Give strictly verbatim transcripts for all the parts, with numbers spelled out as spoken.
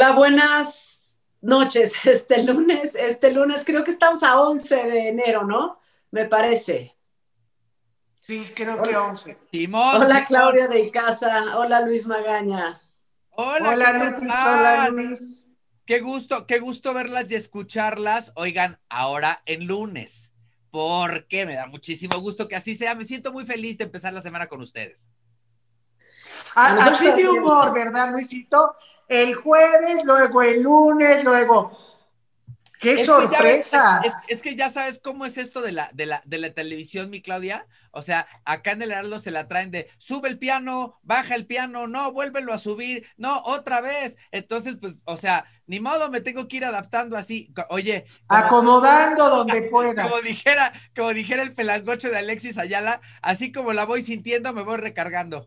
Hola, buenas noches. Este lunes, este lunes creo que estamos a once de enero, ¿no? Me parece. Sí, creo que Hola, once. Simón, hola Simón. Claudia de Icaza, hola Luis Magaña. Hola, Hola ¿cómo Lupis, hola están? Luis. Qué gusto, qué gusto verlas y escucharlas. Oigan, ahora en lunes, porque me da muchísimo gusto que así sea. Me siento muy feliz de empezar la semana con ustedes. A A- nosotros así de también. humor, ¿verdad, Luisito? El jueves, luego el lunes, luego. ¡Qué Es que ya ves, es, es- sorpresas! es que ya sabes cómo es esto de la, de la, de la televisión, mi Claudia. O sea, acá en el Heraldo se la traen de sube el piano, baja el piano, no, vuélvelo a subir, no, otra vez. Entonces, pues, o sea, ni modo, me tengo que ir adaptando así. Co- Oye, como, Acomodando donde como puedas. dijera, como dijera el pelangocho de Alexis Ayala, así como la voy sintiendo, me voy recargando.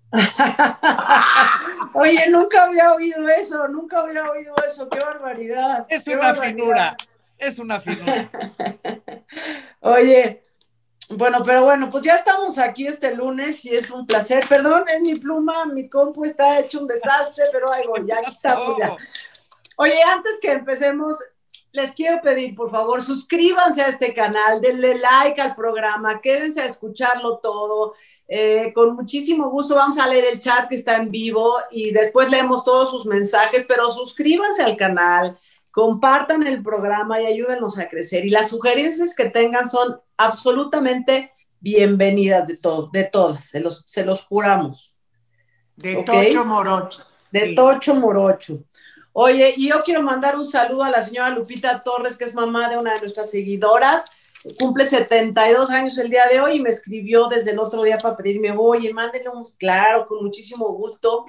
Oye, nunca había oído eso, nunca había oído eso. Qué barbaridad, Es qué una barbaridad. finura, es una finura. Oye, bueno, pero bueno, pues ya estamos aquí este lunes y es un placer. Perdón, es mi pluma, mi compu está hecho un desastre, pero ahí ¿Qué voy, ya aquí estamos ya. pasó? Oye, antes que empecemos, les quiero pedir, por favor, suscríbanse a este canal, denle like al programa, quédense a escucharlo todo. Eh, con muchísimo gusto vamos a leer el chat que está en vivo y después leemos todos sus mensajes, pero suscríbanse al canal, compartan el programa y ayúdenos a crecer. Y las sugerencias que tengan son absolutamente bienvenidas de, todo, de todas, se los, se los juramos. De ¿Ok? Tocho Morocho. De Sí. Tocho Morocho. Oye, y yo quiero mandar un saludo a la señora Lupita Torres, que es mamá de una de nuestras seguidoras. Cumple setenta y dos años el día de hoy y me escribió desde el otro día para pedirme, oye, mándenle un, claro, con muchísimo gusto.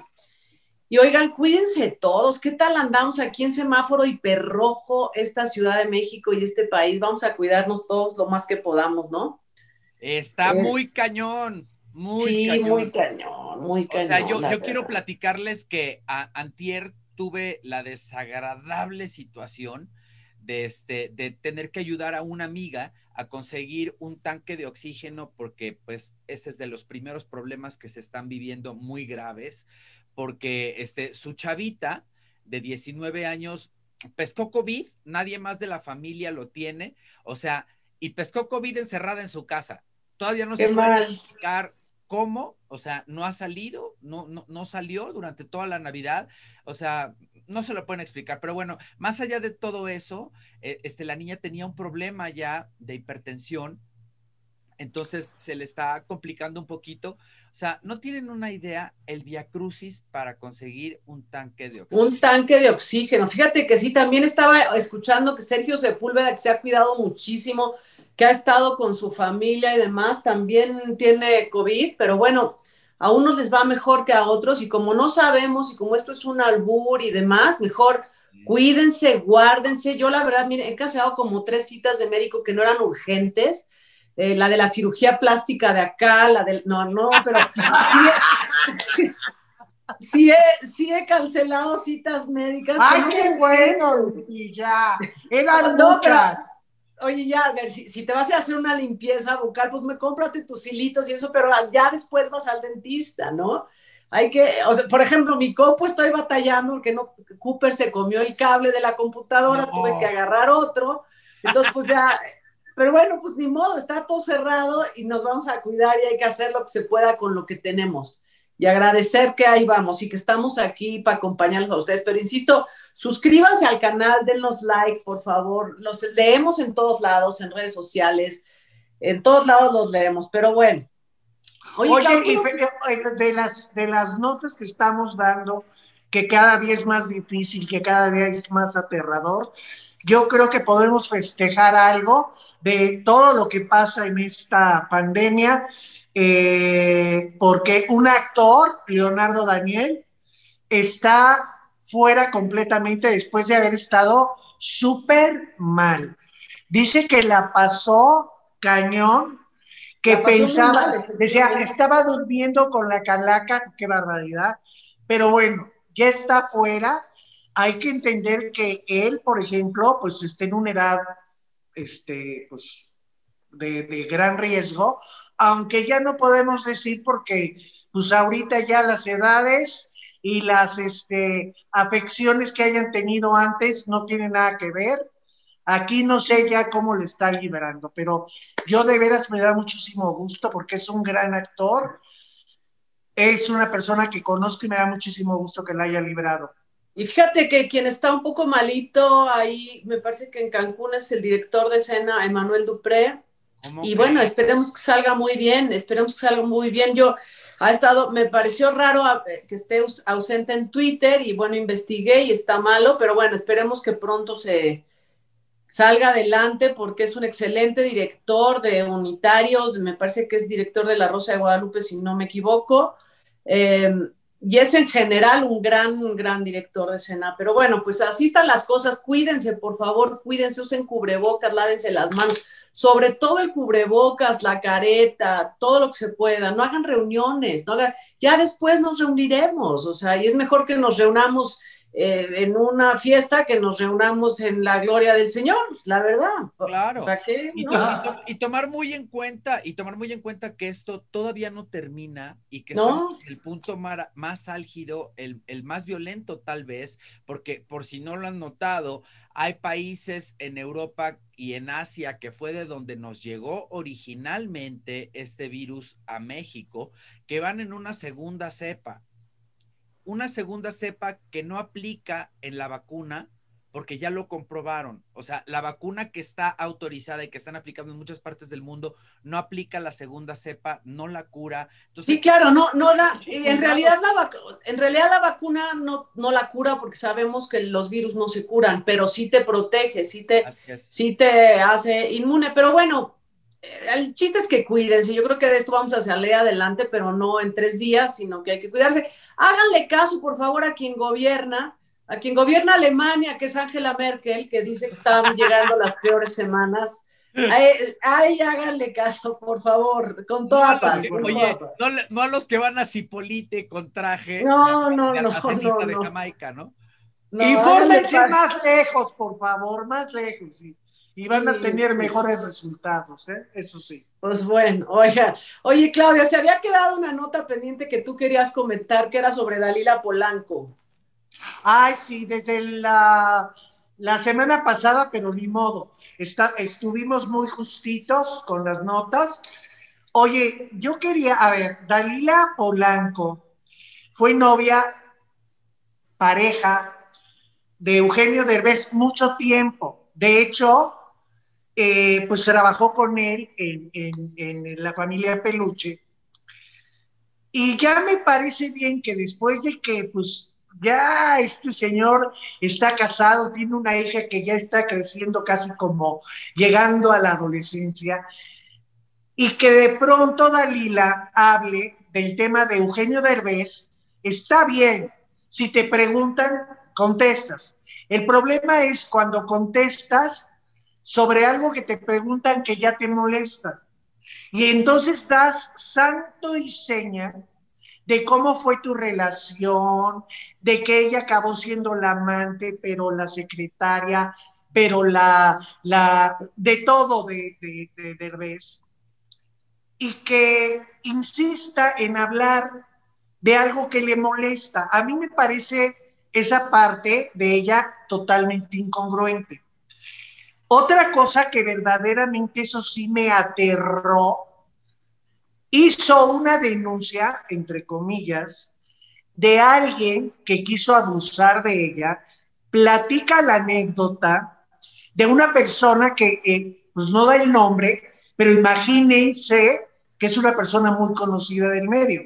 Y oigan, cuídense todos. ¿Qué tal andamos aquí en semáforo hiperrojo, esta Ciudad de México y este país? Vamos a cuidarnos todos lo más que podamos, ¿no? Está Eh, muy cañón, muy sí, muy cañón. cañón, muy O sea, cañón, yo, la yo quiero verdad. platicarles que a, antier tuve la desagradable situación de, este, de tener que ayudar a una amiga a conseguir un tanque de oxígeno porque pues ese es de los primeros problemas que se están viviendo muy graves porque este, su chavita de diecinueve años pescó COVID, nadie más de la familia lo tiene, o sea, y pescó COVID encerrada en su casa. Todavía no Qué se puede mal. explicar cómo, o sea, no ha salido, no, no, no salió durante toda la Navidad, o sea, no se lo pueden explicar, pero bueno, más allá de todo eso, eh, este, la niña tenía un problema ya de hipertensión, entonces se le está complicando un poquito, o sea, no tienen una idea el viacrucis para conseguir un tanque de Un oxígeno. tanque de oxígeno. Fíjate que sí, también estaba escuchando que Sergio Sepúlveda, que se ha cuidado muchísimo, que ha estado con su familia y demás, también tiene COVID, pero bueno, a unos les va mejor que a otros y como no sabemos y como esto es un albur y demás, mejor cuídense, guárdense. Yo la verdad, mire, he cancelado como tres citas de médico que no eran urgentes. Eh, la de la cirugía plástica de acá, la del... No, no, pero sí, sí he, sí he cancelado citas médicas que ¡Ay, no qué son bueno, urgentes. Lupis! Ya. Eran No, pero, muchas. oye, ya, a ver, si, si te vas a hacer una limpieza bucal, pues me cómprate tus hilitos y eso, pero ya después vas al dentista, ¿no? Hay que, o sea, por ejemplo, mi compu estoy batallando porque no, Cooper se comió el cable de la computadora, tuve que No. agarrar otro, entonces pues ya, pero bueno, pues ni modo, está todo cerrado y nos vamos a cuidar y hay que hacer lo que se pueda con lo que tenemos y agradecer que ahí vamos y que estamos aquí para acompañarlos a ustedes, pero insisto, suscríbanse al canal, denos like, por favor. Los leemos en todos lados, en redes sociales, en todos lados los leemos. Pero bueno, oye, Oye, Clau, tú y no... fe- eh, de las, de las notas que estamos dando, que cada día es más difícil, que cada día es más aterrador, yo creo que podemos festejar algo de todo lo que pasa en esta pandemia, eh, porque un actor, Leonardo Daniel, está fuera completamente después de haber estado súper mal. Dice que la pasó cañón, que La pasó muy pensaba, mal, decía, efectivamente. estaba durmiendo con la calaca, qué barbaridad, pero bueno, ya está fuera. Hay que entender que él, por ejemplo, pues está en una edad, este, pues, de, de gran riesgo, aunque ya no podemos decir porque, pues ahorita ya las edades y las este, afecciones que hayan tenido antes no tienen nada que ver. Aquí no sé ya cómo le está librando, pero yo de veras me da muchísimo gusto porque es un gran actor, es una persona que conozco y me da muchísimo gusto que la haya librado. Y fíjate que quien está un poco malito ahí, me parece que en Cancún es el director de escena, Emmanuel Dupré. Y bueno, esperemos que salga muy bien, esperemos que salga muy bien. Yo ha estado, me pareció raro que esté ausente en Twitter y bueno, investigué y está malo, pero bueno, esperemos que pronto se salga adelante porque es un excelente director de Unitarios, me parece que es director de La Rosa de Guadalupe, si no me equivoco. Eh, y es en general un gran, gran director de escena. Pero bueno, pues así están las cosas. Cuídense, por favor, cuídense, usen cubrebocas, lávense las manos. Sobre todo el cubrebocas, la careta, todo lo que se pueda. No hagan reuniones, no hagan... ya después nos reuniremos. O sea, y es mejor que nos reunamos eh, en una fiesta que nos reunamos en la gloria del Señor, la verdad. Claro. ¿Para qué? Y, ¿no? to y, to y tomar muy en cuenta, y tomar muy en cuenta que esto todavía no termina y que ¿No? estamos en el punto mar, más álgido, el, el más violento tal vez, porque por si no lo han notado, hay países en Europa y en Asia que fue de donde nos llegó originalmente este virus a México, que van en una segunda cepa. Una segunda cepa que no aplica en la vacuna porque ya lo comprobaron. O sea, la vacuna que está autorizada y que están aplicando en muchas partes del mundo no aplica la segunda cepa, no la cura. Entonces, sí, claro, no, no la, en realidad la, en realidad la vacuna no, no la cura porque sabemos que los virus no se curan, pero sí te protege, sí te, sí te hace inmune. Pero bueno, el chiste es que cuídense. Yo creo que de esto vamos a salir adelante, pero no en tres días, sino que hay que cuidarse. Háganle caso, por favor, a quien gobierna, a quien gobierna Alemania, que es Angela Merkel, que dice que están llegando las peores semanas. A ella háganle caso, por favor, con toda no paz. Que, con oye, toda paz. No, no a los que van a Cipolite con traje no, de, no, de no, almacenista no, de no. Jamaica, ¿no? no Infórmense más lejos, por favor, más lejos, sí. Y van sí, a tener sí. mejores resultados, ¿eh? Eso sí. Pues bueno, oiga, oye Claudia, se había quedado una nota pendiente que tú querías comentar, que era sobre Dalila Polanco. Ay, sí, desde la, la semana pasada, pero ni modo, Está, estuvimos muy justitos con las notas. Oye, yo quería, a ver, Dalila Polanco fue novia, pareja de Eugenio Derbez mucho tiempo. De hecho, eh, pues trabajó con él en, en, en la familia Peluche. Y ya me parece bien que después de que, pues, ya este señor está casado, tiene una hija que ya está creciendo casi como llegando a la adolescencia, y que de pronto Dalila hable del tema de Eugenio Derbez, está bien. Si te preguntan, contestas. El problema es cuando contestas sobre algo que te preguntan que ya te molesta. Y entonces das santo y seña de cómo fue tu relación, de que ella acabó siendo la amante, pero la secretaria, pero la, la de todo de, de, de Derbez. Y que insista en hablar de algo que le molesta. A mí me parece esa parte de ella totalmente incongruente. Otra cosa que verdaderamente eso sí me aterró, hizo una denuncia, entre comillas, de alguien que quiso abusar de ella, platica la anécdota de una persona que, eh, pues no da el nombre, pero imagínense que es una persona muy conocida del medio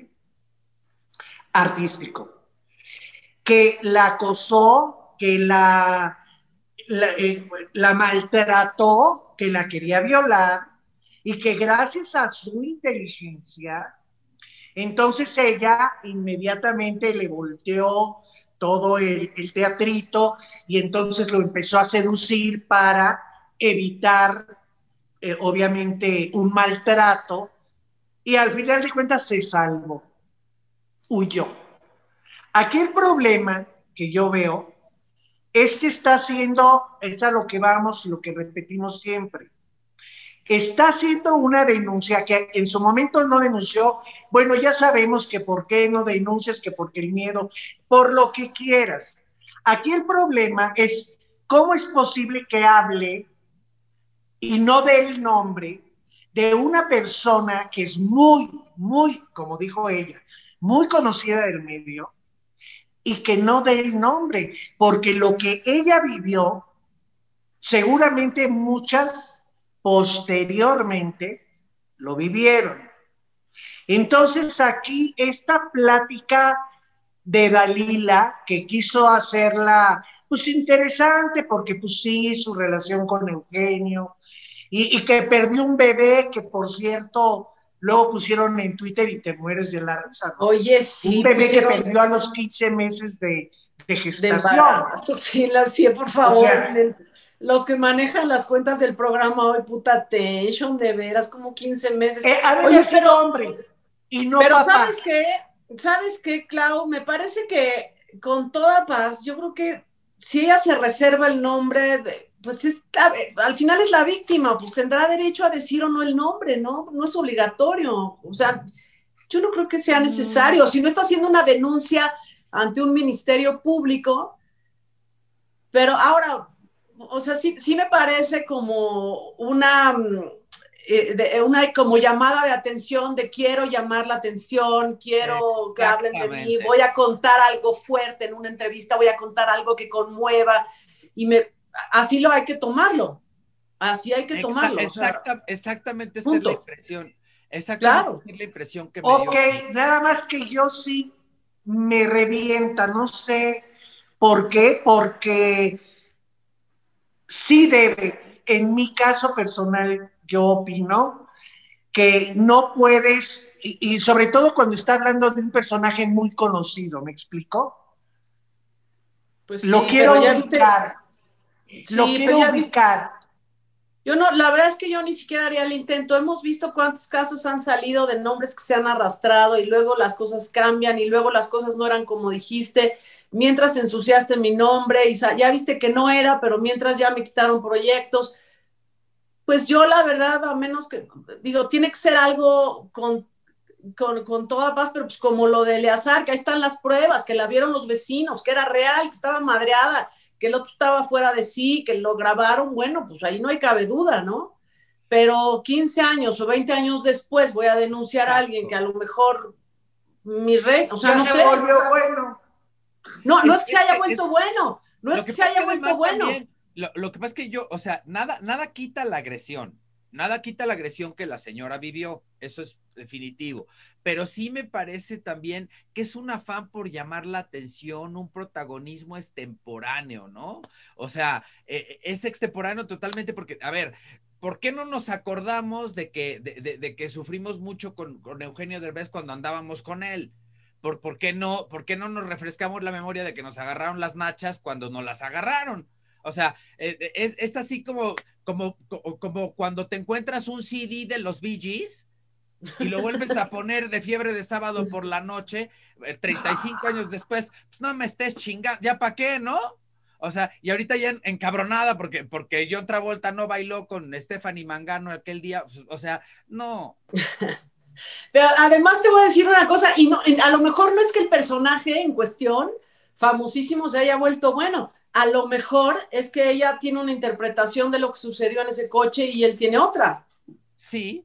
artístico, que la acosó, que la, la, eh, la maltrató, que la quería violar, y que gracias a su inteligencia, entonces ella inmediatamente le volteó todo el, el teatrito y entonces lo empezó a seducir para evitar, eh, obviamente, un maltrato, y al final de cuentas se salvó, huyó. Aquí el problema que yo veo es que está haciendo, es a lo que vamos, lo que repetimos siempre, está haciendo una denuncia que en su momento no denunció bueno, ya sabemos que por qué no denuncias, que porque el miedo, por lo que quieras. Aquí el problema es cómo es posible que hable y no dé el nombre de una persona que es muy, muy, como dijo ella, muy conocida del medio, y que no dé el nombre, porque lo que ella vivió, seguramente muchas posteriormente lo vivieron. Entonces aquí esta plática de Dalila, que quiso hacerla pues interesante, porque pues sí, su relación con Eugenio, y, y que perdió un bebé, que por cierto, luego pusieron en Twitter y te mueres de la risa, ¿no? Oye, Un sí, bebé que pusieron perdió a los quince meses de, de de gestación. embarazo, sí, la sí, por O favor. sea, Los que manejan las cuentas del programa hoy, puta attention, de veras, como quince meses. eh, ha de Oye, haber sido pero, hombre y no pero papá. ¿sabes qué? ¿Sabes qué, Clau? Me parece que con toda paz, yo creo que si ella se reserva el nombre, de, pues es, al final es la víctima, pues tendrá derecho a decir o no el nombre, ¿no? No es obligatorio. O sea, yo no creo que sea necesario. Si no está haciendo una denuncia ante un ministerio público, pero ahora, o sea, sí, sí me parece como una, eh, de, una como llamada de atención, de quiero llamar la atención, quiero que hablen de mí, Exactamente. voy a contar algo fuerte en una entrevista, voy a contar algo que conmueva, y me, así lo hay que tomarlo, así hay que Exa tomarlo, o sea, exacta, exactamente esa es la punto, impresión. Exactamente claro. esa es la impresión que me dio Ok, a mí. nada más que yo sí me revienta, no sé por qué, porque sí debe, en mi caso personal, yo opino que no puedes, y, y sobre todo cuando está hablando de un personaje muy conocido, ¿me explico? Pues Lo sí, quiero pero ya viste, ubicar, lo sí, pero quiero ya viste, ubicar. yo no, la verdad es que yo ni siquiera haría el intento. Hemos visto cuántos casos han salido de nombres que se han arrastrado y luego las cosas cambian y luego las cosas no eran como dijiste, mientras ensuciaste mi nombre y ya viste que no era, pero mientras ya me quitaron proyectos. Pues yo la verdad, a menos que, digo, tiene que ser algo con, con, con toda paz, pero pues como lo de Eleazar, que ahí están las pruebas, que la vieron los vecinos, que era real, que estaba madreada, que el otro estaba fuera de sí, que lo grabaron, bueno, pues ahí no hay cabe duda, ¿no? Pero quince años o veinte años después voy a denunciar a alguien que Exacto. a lo mejor mi rey, o sea, Ya no se sé. volvió bueno. No, no Es, es que se es haya que es, vuelto bueno, no es lo que que se pasa es haya que vuelto además bueno. también, lo, lo que pasa es que yo, o sea, nada, nada quita la agresión, nada quita la agresión que la señora vivió, eso es definitivo, pero sí me parece también que es un afán por llamar la atención, un protagonismo extemporáneo, ¿no? O sea, eh, es extemporáneo totalmente porque, a ver, ¿por qué no nos acordamos de que, de, de, de que sufrimos mucho con, con Eugenio Derbez cuando andábamos con él? ¿Por, por, qué no, ¿Por qué no nos refrescamos la memoria de que nos agarraron las nachas cuando nos las agarraron? O sea, eh, es, es, así como, como, como cuando te encuentras un C D de los Bee Gees y lo vuelves a poner de Fiebre de Sábado por la Noche, eh, treinta y cinco años después, pues no me estés chingando, ¿ya para qué, no? O sea, y ahorita ya encabronada porque, porque John Travolta no bailó con Stephanie Mangano aquel día, pues, o sea, no. Pero además te voy a decir una cosa, y no, a lo mejor no es que el personaje en cuestión, famosísimo, se haya vuelto bueno. A lo mejor es que ella tiene una interpretación de lo que sucedió en ese coche y él tiene otra. Sí,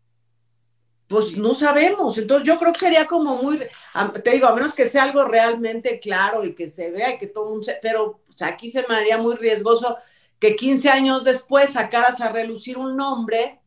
Pues sí. no sabemos. Entonces yo creo que sería como muy, te digo, a menos que sea algo realmente claro y que se vea y que todo un... Pero pues, aquí se me haría muy riesgoso que quince años después sacaras a relucir un nombre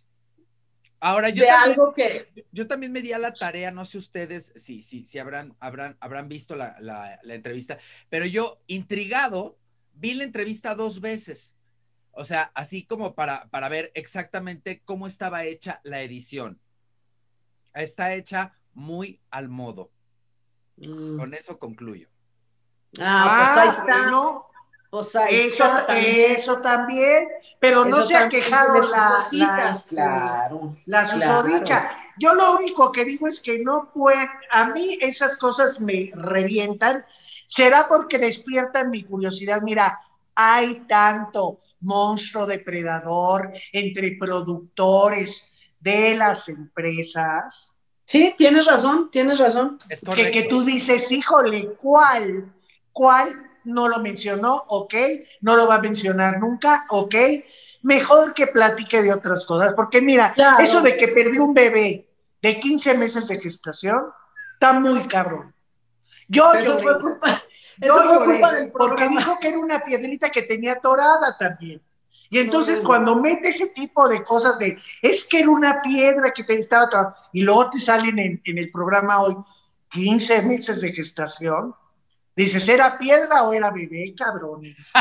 Ahora, yo de también, algo que... yo también me di a la tarea, no sé ustedes si, si, si habrán, habrán, habrán visto la, la, la entrevista, pero yo, intrigado, vi la entrevista dos veces. O sea, así como para, para ver exactamente cómo estaba hecha la edición. Está hecha muy al modo. Mm. Con eso concluyo. Ah, pues ahí Ah, está. bueno, Pues ahí eso, está también. eso también, pero no Eso se ha también tiene quejado sus la, la, cositas, este, claro, la claro. susodicha. Yo lo único que digo es que no puede, a mí esas cosas me revientan, será porque despiertan mi curiosidad. Mira, hay tanto monstruo depredador entre productores de las empresas Sí, tienes razón, tienes razón. Es que, que tú dices, híjole, ¿cuál? ¿Cuál? No lo mencionó, ok, no lo va a mencionar nunca, ok, mejor que platique de otras cosas, porque mira, Claro. eso de que perdió un bebé de quince meses de gestación, está muy cabrón. Yo Pero eso lloré, fue culpa, yo eso fue culpa lloré, del porque programa. dijo que era una piedrita que tenía atorada también. Y entonces No, no, cuando mete ese tipo de cosas de, es que era una piedra que te estaba atorada, y luego te salen en, en el programa hoy quince meses de gestación, dices, ¿era piedra o era bebé, cabrones?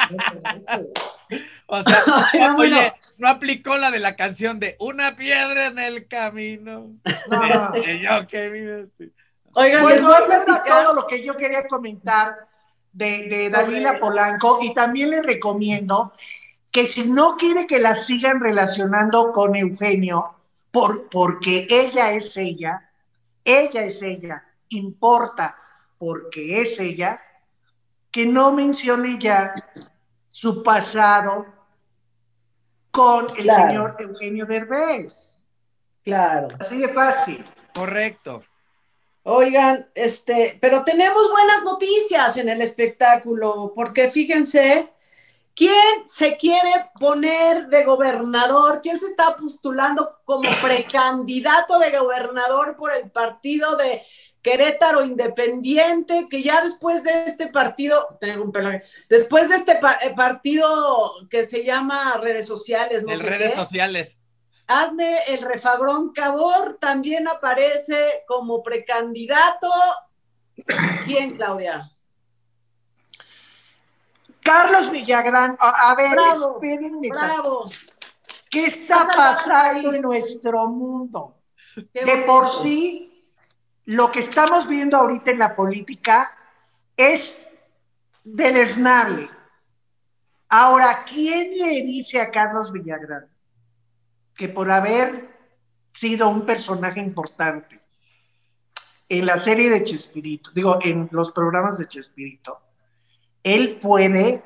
O sea, Oigan, o- bueno. oye, no aplicó la de la canción de una piedra en el camino. No, no. Este, yo que vive. Oigan, les Bueno, voy a eso era platicar. todo lo que yo quería comentar de, de Dalila Sobre... Polanco, y también le recomiendo que si no quiere que la sigan relacionando con Eugenio, por, porque ella es ella, ella es ella, importa porque es ella, que no mencione ya su pasado con el Claro, señor Eugenio Derbez. claro. Así de fácil. Correcto. Oigan, este, pero tenemos buenas noticias en el espectáculo, porque fíjense, ¿quién se quiere poner de gobernador? ¿Quién se está postulando como precandidato de gobernador por el partido de Querétaro Independiente? Que ya después de este partido, tengo un pelaje, después de este pa partido que se llama redes sociales, no En sé redes qué, sociales. hazme el refabrón, Cabor también aparece como precandidato. ¿Quién, Claudia? Carlos Villagrán, a, a ver, Bravo, espérenme. bravo. ¿Qué Va a está salvar al pasando país. en nuestro mundo? Qué De bonito. por sí, lo que estamos viendo ahorita en la política es deleznable. Ahora, ¿quién le dice a Carlos Villagrán que por haber sido un personaje importante en la serie de Chespirito, digo, en los programas de Chespirito, él puede,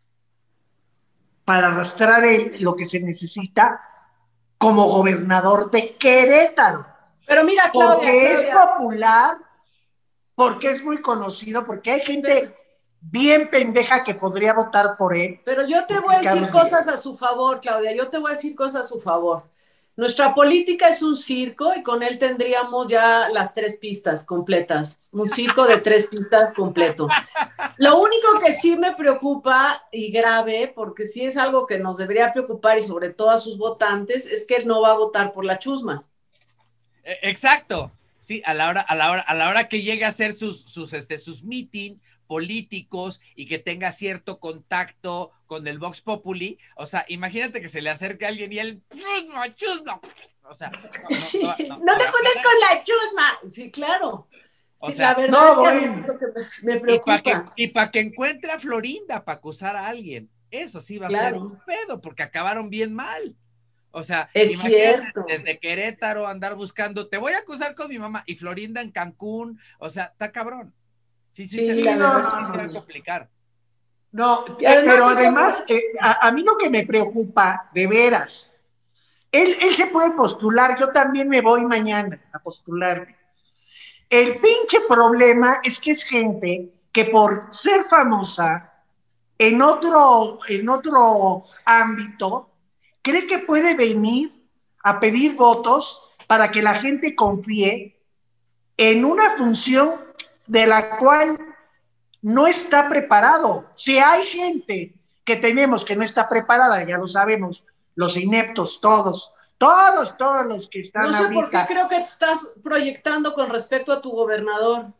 para arrastrar el, lo que se necesita, como gobernador de Querétaro? Pero mira, Claudia, Porque es Claudia. popular, porque es muy conocido, porque hay gente Pero, bien pendeja que podría votar por él. pero yo te voy a decir cosas a su favor, Claudia. Yo te voy a decir cosas a su favor. Nuestra política es un circo y con él tendríamos ya las tres pistas completas. Un circo de tres pistas completo. Lo único que sí me preocupa y grave, porque sí es algo que nos debería preocupar y sobre todo a sus votantes, es que él no va a votar por la chusma. Exacto. Sí, a la hora, a la hora, a la hora que llegue a hacer sus, sus, este, sus meeting políticos y que tenga cierto contacto con el Vox Populi, o sea, imagínate que se le acerque a alguien y él, chusma, chusma. O sea, no, no, Sí, no, no, no, no no te va a juntes quedar. con la chusma. Sí, claro. O Sí, la sea, verdad no, es que a mí bueno. sí lo que me, me y para que, preocupa. y pa que encuentre a Florinda para acusar a alguien, eso sí va a ser un Claro, pedo, porque acabaron bien mal. O sea, es imagínate cierto. desde Querétaro andar buscando, te voy a acusar con mi mamá, y Florinda en Cancún, o sea, está cabrón. Sí, sí, se, Sí, Sí, la sí, no, verdad es no, que sí no, se va a sí. no. complicar. No, Y eh, además pero es otro. además, eh, a, a, mí lo que me preocupa, de veras, él, él se puede postular, yo también me voy mañana a postularme. El pinche problema es que es gente que por ser famosa en otro, en otro ámbito, cree que puede venir a pedir votos para que la gente confíe en una función de la cual no está preparado. Si hay gente que tenemos que no está preparada, ya lo sabemos, los ineptos, todos, todos, todos los que No están sé por qué ahorita. creo que te estás proyectando con respecto a tu gobernador.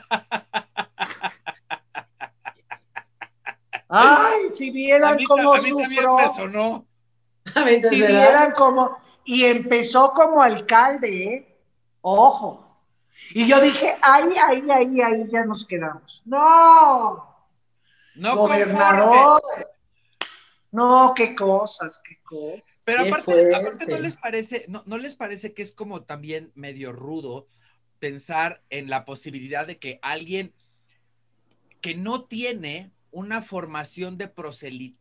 Ay, si A vieran mí, cómo a mí también me sufro, sonó. A mí te si será. vieran cómo, y empezó como alcalde, ¿eh? Ojo. Y yo dije, ahí, ahí, ahí, ahí ya nos quedamos. No, No conforme. gobernador. No, qué cosas, qué cosas. Pero Qué aparte, aparte no fuerte. les parece, no, no les parece que es como también medio rudo pensar en la posibilidad de que alguien que no tiene una formación de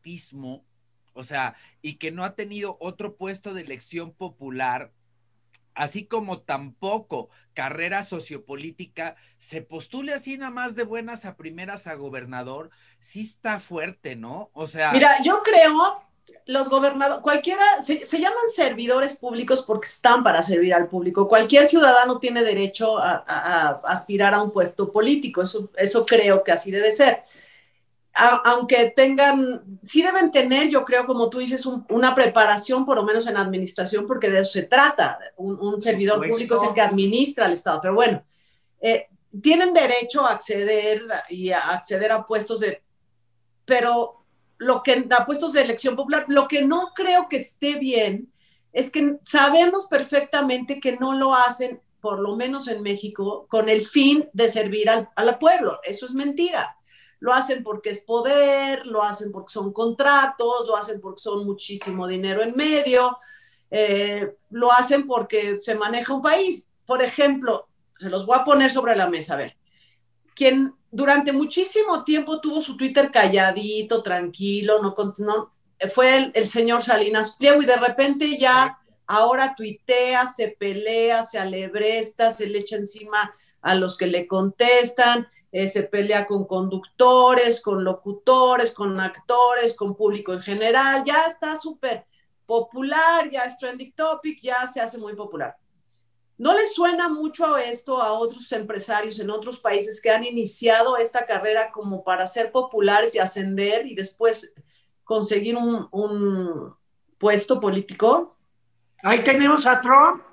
proselitismo, o sea, y que no ha tenido otro puesto de elección popular, así como tampoco carrera sociopolítica, se postule así nada más de buenas a primeras a gobernador, sí está fuerte, ¿no? O sea... Mira, yo creo, los gobernadores, cualquiera, se, se llaman servidores públicos porque están para servir al público. Cualquier ciudadano tiene derecho a, a, a aspirar a un puesto político, eso, eso creo que así debe ser. A, aunque tengan, sí deben tener, yo creo, como tú dices, un, una preparación, por lo menos en administración, porque de eso se trata. Un, un servidor Supuesto. público es el que administra el Estado. Pero bueno, eh, tienen derecho a acceder y a acceder a puestos de... Pero lo que a puestos de elección popular, lo que no creo que esté bien es que sabemos perfectamente que no lo hacen, por lo menos en México, con el fin de servir al, al pueblo. Eso es mentira. Lo hacen porque es poder, lo hacen porque son contratos, lo hacen porque son muchísimo dinero en medio, eh, lo hacen porque se maneja un país. Por ejemplo, se los voy a poner sobre la mesa, a ver, quien durante muchísimo tiempo tuvo su Twitter calladito, tranquilo, no, no fue el, el señor Salinas Pliego, y de repente ya ahora tuitea, se pelea, se alebresta, se le echa encima a los que le contestan, eh, se pelea con conductores, con locutores, con actores, con público en general, ya está súper popular, ya es trending topic, ya se hace muy popular. ¿No les suena mucho esto a otros empresarios en otros países que han iniciado esta carrera como para ser populares y ascender y después conseguir un, un puesto político? Ahí tenemos a Trump.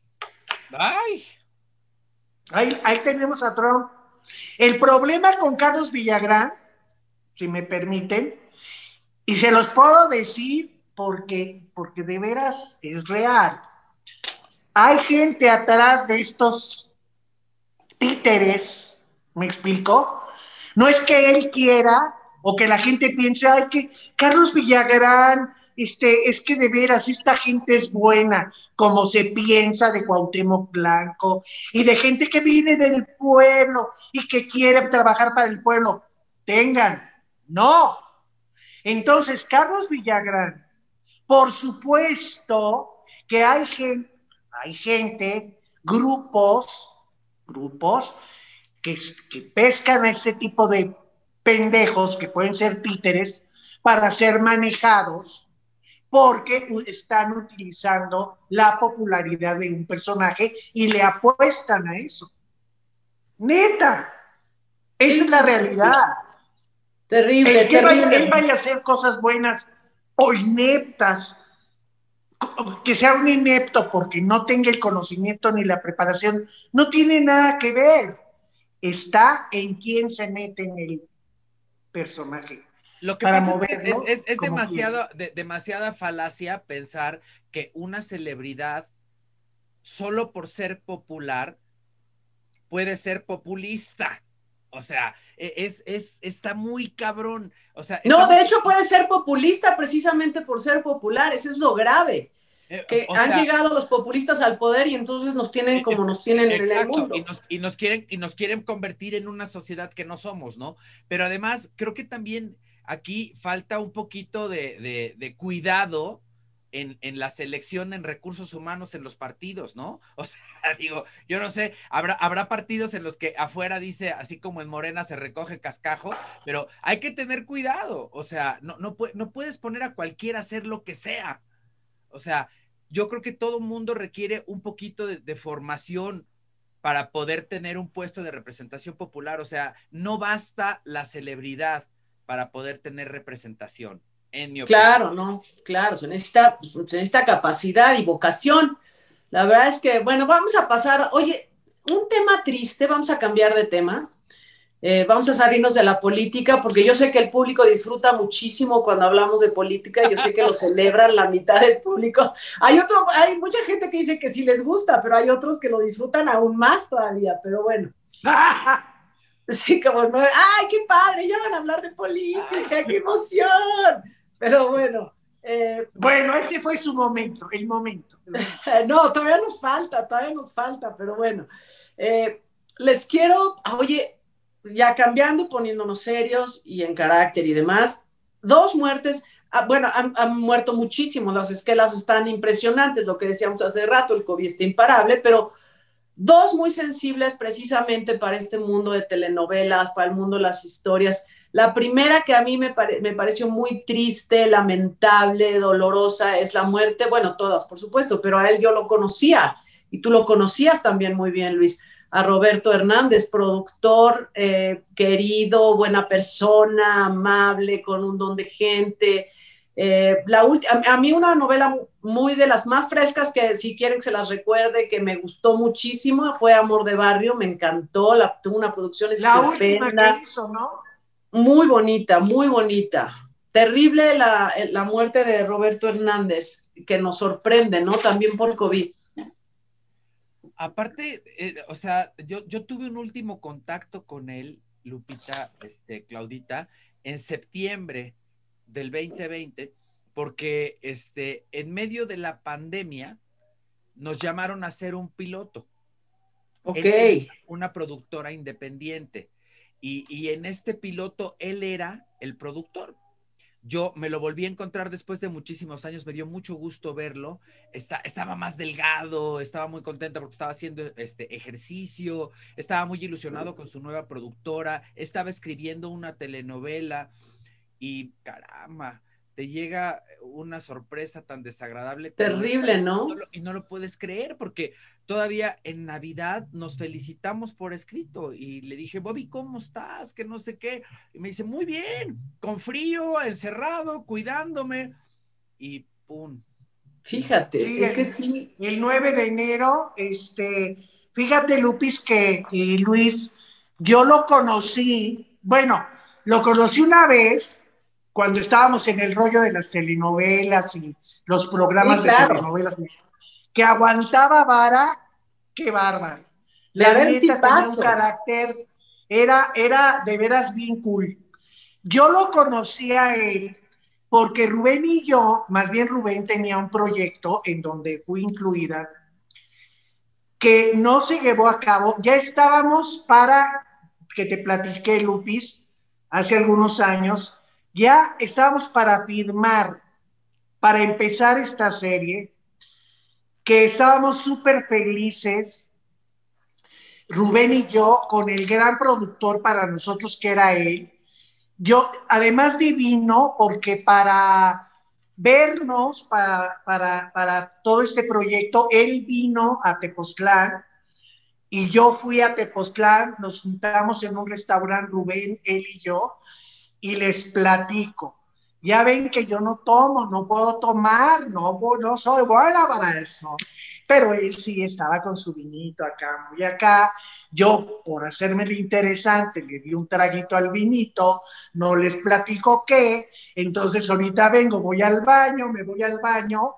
¡Ay! Ahí, ahí tenemos a Trump. El problema con Carlos Villagrán, si me permiten, y se los puedo decir porque, porque de veras es real. Hay gente atrás de estos títeres, ¿me explico? No es que él quiera o que la gente piense, ay, que Carlos Villagrán, este, es que de veras esta gente es buena, como se piensa de Cuauhtémoc Blanco y de gente que viene del pueblo y que quiere trabajar para el pueblo. Tengan, no. Entonces, Carlos Villagrán, por supuesto que hay gente, hay gente, grupos, grupos que, que pescan a ese tipo de pendejos que pueden ser títeres para ser manejados porque están utilizando la popularidad de un personaje y le apuestan a eso. Neta, esa sí, es la realidad. Terrible, El que terrible. Vaya, él vaya a hacer cosas buenas o ineptas, que sea un inepto porque no tenga el conocimiento ni la preparación, no tiene nada que ver. Está en quién se mete en el personaje. Lo que para pasa moverlo es, es, es demasiado, de, demasiada falacia pensar que una celebridad, solo por ser popular, puede ser populista. O sea, es, es, está muy cabrón. O sea, no, de muy... hecho puede ser populista precisamente por ser popular. Eso es lo grave. Que o han sea, llegado los populistas al poder y entonces nos tienen como nos tienen exacto, en el mundo. Y nos, y, nos quieren, y nos quieren convertir en una sociedad que no somos, ¿no? Pero además, creo que también aquí falta un poquito de, de, de cuidado en, en la selección en recursos humanos en los partidos, ¿no? O sea, digo, yo no sé, habrá, habrá partidos en los que afuera dice, así como en Morena se recoge cascajo, pero hay que tener cuidado. O sea, no, no, no puedes poner a cualquiera a hacer lo que sea. O sea, yo creo que todo mundo requiere un poquito de, de formación para poder tener un puesto de representación popular. O sea, no basta la celebridad para poder tener representación, en mi opinión. Claro, no, claro, se necesita, se necesita capacidad y vocación. La verdad es que, bueno, vamos a pasar, oye, un tema triste, vamos a cambiar de tema. Eh, vamos a salirnos de la política, porque yo sé que el público disfruta muchísimo cuando hablamos de política, yo sé que lo celebran la mitad del público. Hay, otro, hay mucha gente que dice que sí les gusta, pero hay otros que lo disfrutan aún más todavía, pero bueno. Sí, como no, ¡ay, qué padre! Ya van a hablar de política, ¡qué emoción! Pero bueno. Eh, bueno, ese fue su momento, el momento. No, todavía nos falta, todavía nos falta, pero bueno. Eh, les quiero, oye, ya cambiando, poniéndonos serios y en carácter y demás, dos muertes. ah, bueno, han, han muerto muchísimos, las esquelas están impresionantes, lo que decíamos hace rato, el COVID está imparable, pero dos muy sensibles precisamente para este mundo de telenovelas, para el mundo de las historias. La primera que a mí me, pare, me pareció muy triste, lamentable, dolorosa, es la muerte, bueno, todas, por supuesto, pero a él yo lo conocía, y tú lo conocías también muy bien, Luis, a Roberto Hernández, productor, eh, querido, buena persona, amable, con un don de gente. Eh, la última, a, a mí una novela muy de las más frescas que si quieren que se las recuerde, que me gustó muchísimo, fue Amor de Barrio, me encantó, la, tuvo una producción La estupenda. última que hizo, ¿no? Muy bonita, muy bonita. Terrible la, la muerte de Roberto Hernández, que nos sorprende, ¿no? También por COVID. Aparte, eh, o sea, yo, yo tuve un último contacto con él, Lupita, este, Claudita, en septiembre del veinte veinte, porque este, en medio de la pandemia nos llamaron a hacer un piloto. Ok. Él, una productora independiente, y, y en este piloto él era el productor. Yo me lo volví a encontrar después de muchísimos años, me dio mucho gusto verlo. Está, estaba más delgado, estaba muy contento porque estaba haciendo este ejercicio, estaba muy ilusionado con su nueva productora, estaba escribiendo una telenovela y caramba, te llega una sorpresa tan desagradable como terrible, esta, ¿no? Y no, lo, y no lo puedes creer porque todavía en Navidad nos felicitamos por escrito y le dije, Bobby, ¿cómo estás? Que no sé qué. Y me dice, muy bien, con frío, encerrado, cuidándome. Y pum. Fíjate, Sí, es el, que sí. el nueve de enero, este, fíjate, Lupis, que y Luis, yo lo conocí, bueno, lo conocí una vez cuando estábamos en el rollo de las telenovelas y los Sí, programas de claro. telenovelas, que aguantaba vara, qué bárbaro. La Era un neta tenía un tipazo. carácter, era, era de veras bien cool. Yo lo conocí a él porque Rubén y yo, más bien Rubén tenía un proyecto en donde fui incluida, que no se llevó a cabo. Ya estábamos para, que te platiqué, Lupis, hace algunos años, ya estábamos para firmar, para empezar esta serie, que estábamos súper felices, Rubén y yo, con el gran productor para nosotros que era él. Yo, además divino, porque para vernos, para, para, para todo este proyecto, él vino a Tepoztlán y yo fui a Tepoztlán, nos juntamos en un restaurante, Rubén, él y yo, y les platico. Ya ven que yo no tomo, no puedo tomar, no, no soy buena para eso. Pero él sí estaba con su vinito acá, muy acá. Yo, por hacerme lo interesante, le di un traguito al vinito, no les platico qué. Entonces, ahorita vengo, voy al baño, me voy al baño,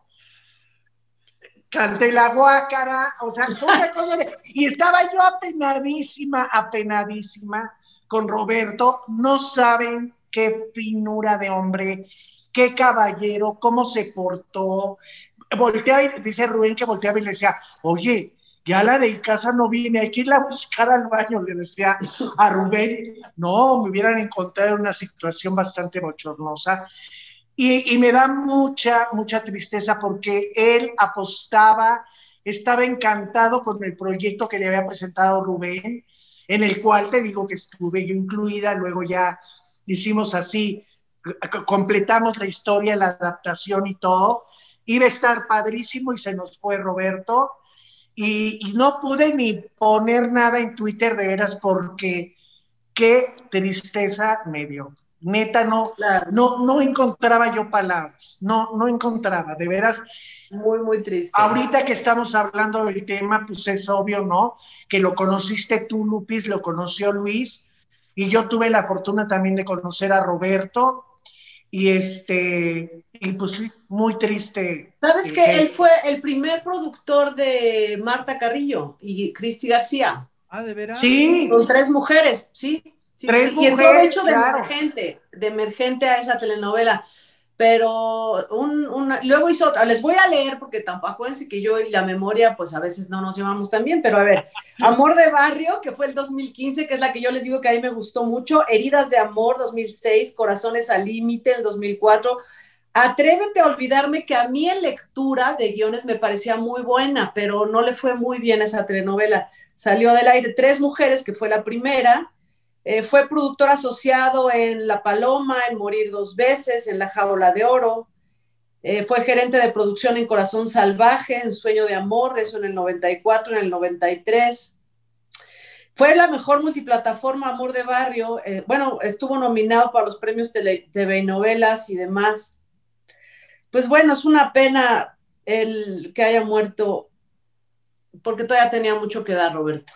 canté la guácara, o sea, una cosa de... Y estaba yo apenadísima, apenadísima con Roberto. No saben qué finura de hombre, qué caballero, cómo se portó. Voltea y dice Rubén que volteaba y le decía, oye, ya la de casa no viene, hay que irla a buscar al baño, le decía a Rubén. No, me hubieran encontrado en una situación bastante bochornosa. Y, y me da mucha, mucha tristeza porque él apostaba, estaba encantado con el proyecto que le había presentado Rubén, en el cual te digo que estuve yo incluida, luego ya hicimos así, completamos la historia, la adaptación y todo. Iba a estar padrísimo y se nos fue Roberto. Y, y no pude ni poner nada en Twitter de veras porque qué tristeza me dio. Neta, no, Claro. no, no encontraba yo palabras, no, no encontraba, de veras. Muy, muy triste. Ahorita que estamos hablando del tema, pues es obvio, ¿no? Que lo conociste tú, Lupis, lo conoció Luis, y yo tuve la fortuna también de conocer a Roberto, y este, y pues sí, muy triste. ¿Sabes eh, que que... él fue el primer productor de Marta Carrillo y Cristi García? Ah, ¿de veras? Sí. Con tres mujeres, sí. sí Tres sí. mujeres, y entró de hecho de claro. emergente, de emergente a esa telenovela. Pero un, una, luego hizo otra, les voy a leer porque tampoco, acuérdense que yo y la memoria pues a veces no nos llevamos tan bien, pero a ver, Amor de Barrio, que fue el dos mil quince, que es la que yo les digo que a mí me gustó mucho, Heridas de Amor, dos mil seis, Corazones al Límite, el dos mil cuatro, Atrévete a olvidarme, que a mí en lectura de guiones me parecía muy buena, pero no le fue muy bien esa telenovela. Salió del aire Tres Mujeres, que fue la primera. Eh, fue productor asociado en La Paloma, en Morir dos veces, en La Jaula de Oro. Eh, fue gerente de producción en Corazón Salvaje, en Sueño de Amor, eso en el noventa y cuatro, en el noventa y tres. Fue la mejor multiplataforma Amor de Barrio. Eh, bueno, estuvo nominado para los premios tele, T V y novelas y demás. Pues bueno, es una pena el que haya muerto, porque todavía tenía mucho que dar, Roberto.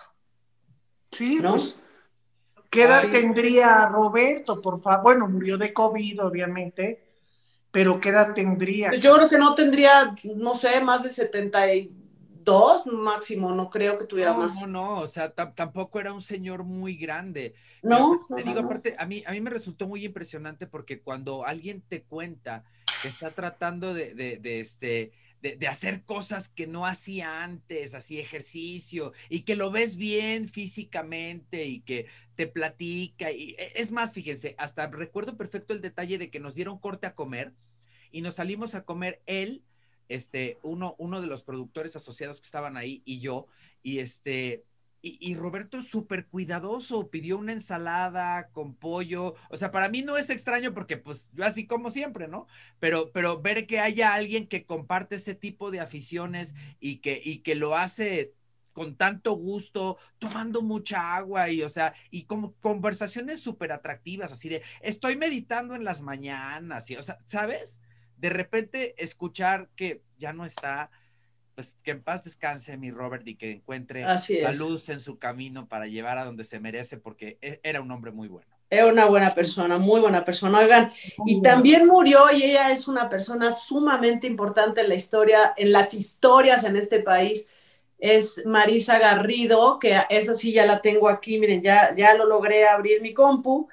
Sí, ¿no? pues, ¿qué edad Sí. tendría Roberto, por favor? Bueno, murió de COVID, obviamente, pero ¿qué edad tendría? Yo creo que no tendría, no sé, más de setenta y dos máximo, no creo que tuviera No, más. no, no, o sea, tampoco era un señor muy grande, pero No, no, te no, digo, no. aparte, a mí, a mí me resultó muy impresionante porque cuando alguien te cuenta que está tratando de, de, de este, de, de hacer cosas que no hacía antes, así ejercicio, y que lo ves bien físicamente y que te platica, y es más, fíjense, hasta recuerdo perfecto el detalle de que nos dieron corte a comer y nos salimos a comer él, este, uno, uno de los productores asociados que estaban ahí y yo, y este, y, y Roberto súper cuidadoso, pidió una ensalada con pollo, o sea, para mí no es extraño porque pues yo así como siempre, ¿no? Pero, pero ver que haya alguien que comparte ese tipo de aficiones y que, y que lo hace con tanto gusto, tomando mucha agua y, o sea, y como conversaciones súper atractivas, así de, estoy meditando en las mañanas, y, o sea, ¿sabes? De repente escuchar que ya no está, pues que en paz descanse mi Robert y que encuentre Así la es. luz en su camino para llevar a donde se merece, porque era un hombre muy bueno. Era una buena persona, muy buena persona. Oigan, Muy y buena también persona. murió, y ella es una persona sumamente importante en la historia, en las historias en este país, es Marisa Garrido, que esa sí ya la tengo aquí, miren, ya, ya lo logré abrir mi compu.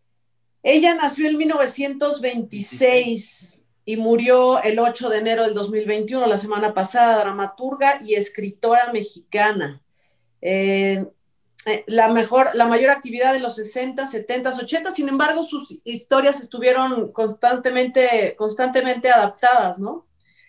Ella nació en mil novecientos veintiséis y murió el ocho de enero del dos mil veintiuno, la semana pasada, dramaturga y escritora mexicana. Eh, eh, la, mejor, la mayor actividad de los sesenta, setenta, ochenta, sin embargo, sus historias estuvieron constantemente, constantemente adaptadas, ¿no?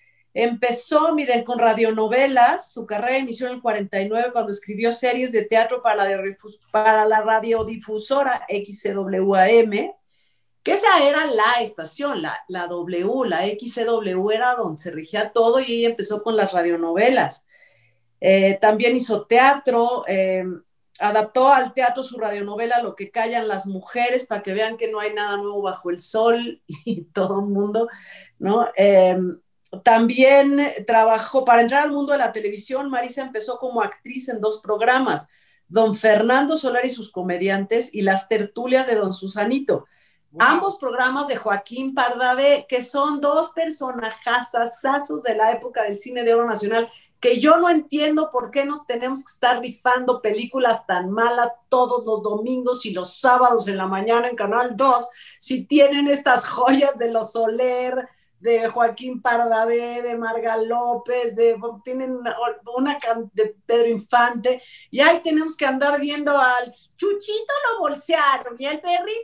Empezó, miren, con radionovelas, su carrera inició en el cuarenta y nueve cuando escribió series de teatro para la, para la radiodifusora X C W A M, que esa era la estación, la, la W, la X C W era donde se regía todo, y ella empezó con las radionovelas. Eh, también hizo teatro, eh, adaptó al teatro su radionovela Lo que callan las mujeres, para que vean que no hay nada nuevo bajo el sol y todo el mundo, ¿no? Eh, también trabajó, para entrar al mundo de la televisión, Marisa empezó como actriz en dos programas, Don Fernando Solar y sus comediantes y Las tertulias de Don Susanito. Wow. Ambos programas de Joaquín Pardavé, que son dos personajazazazos de la época del cine de oro nacional, que yo no entiendo por qué nos tenemos que estar rifando películas tan malas todos los domingos y los sábados en la mañana en Canal dos, si tienen estas joyas de los Soler, de Joaquín Pardavé, de Marga López, de, tienen una, una de Pedro Infante, y ahí tenemos que andar viendo al Chuchito lo bolsearon y el perrito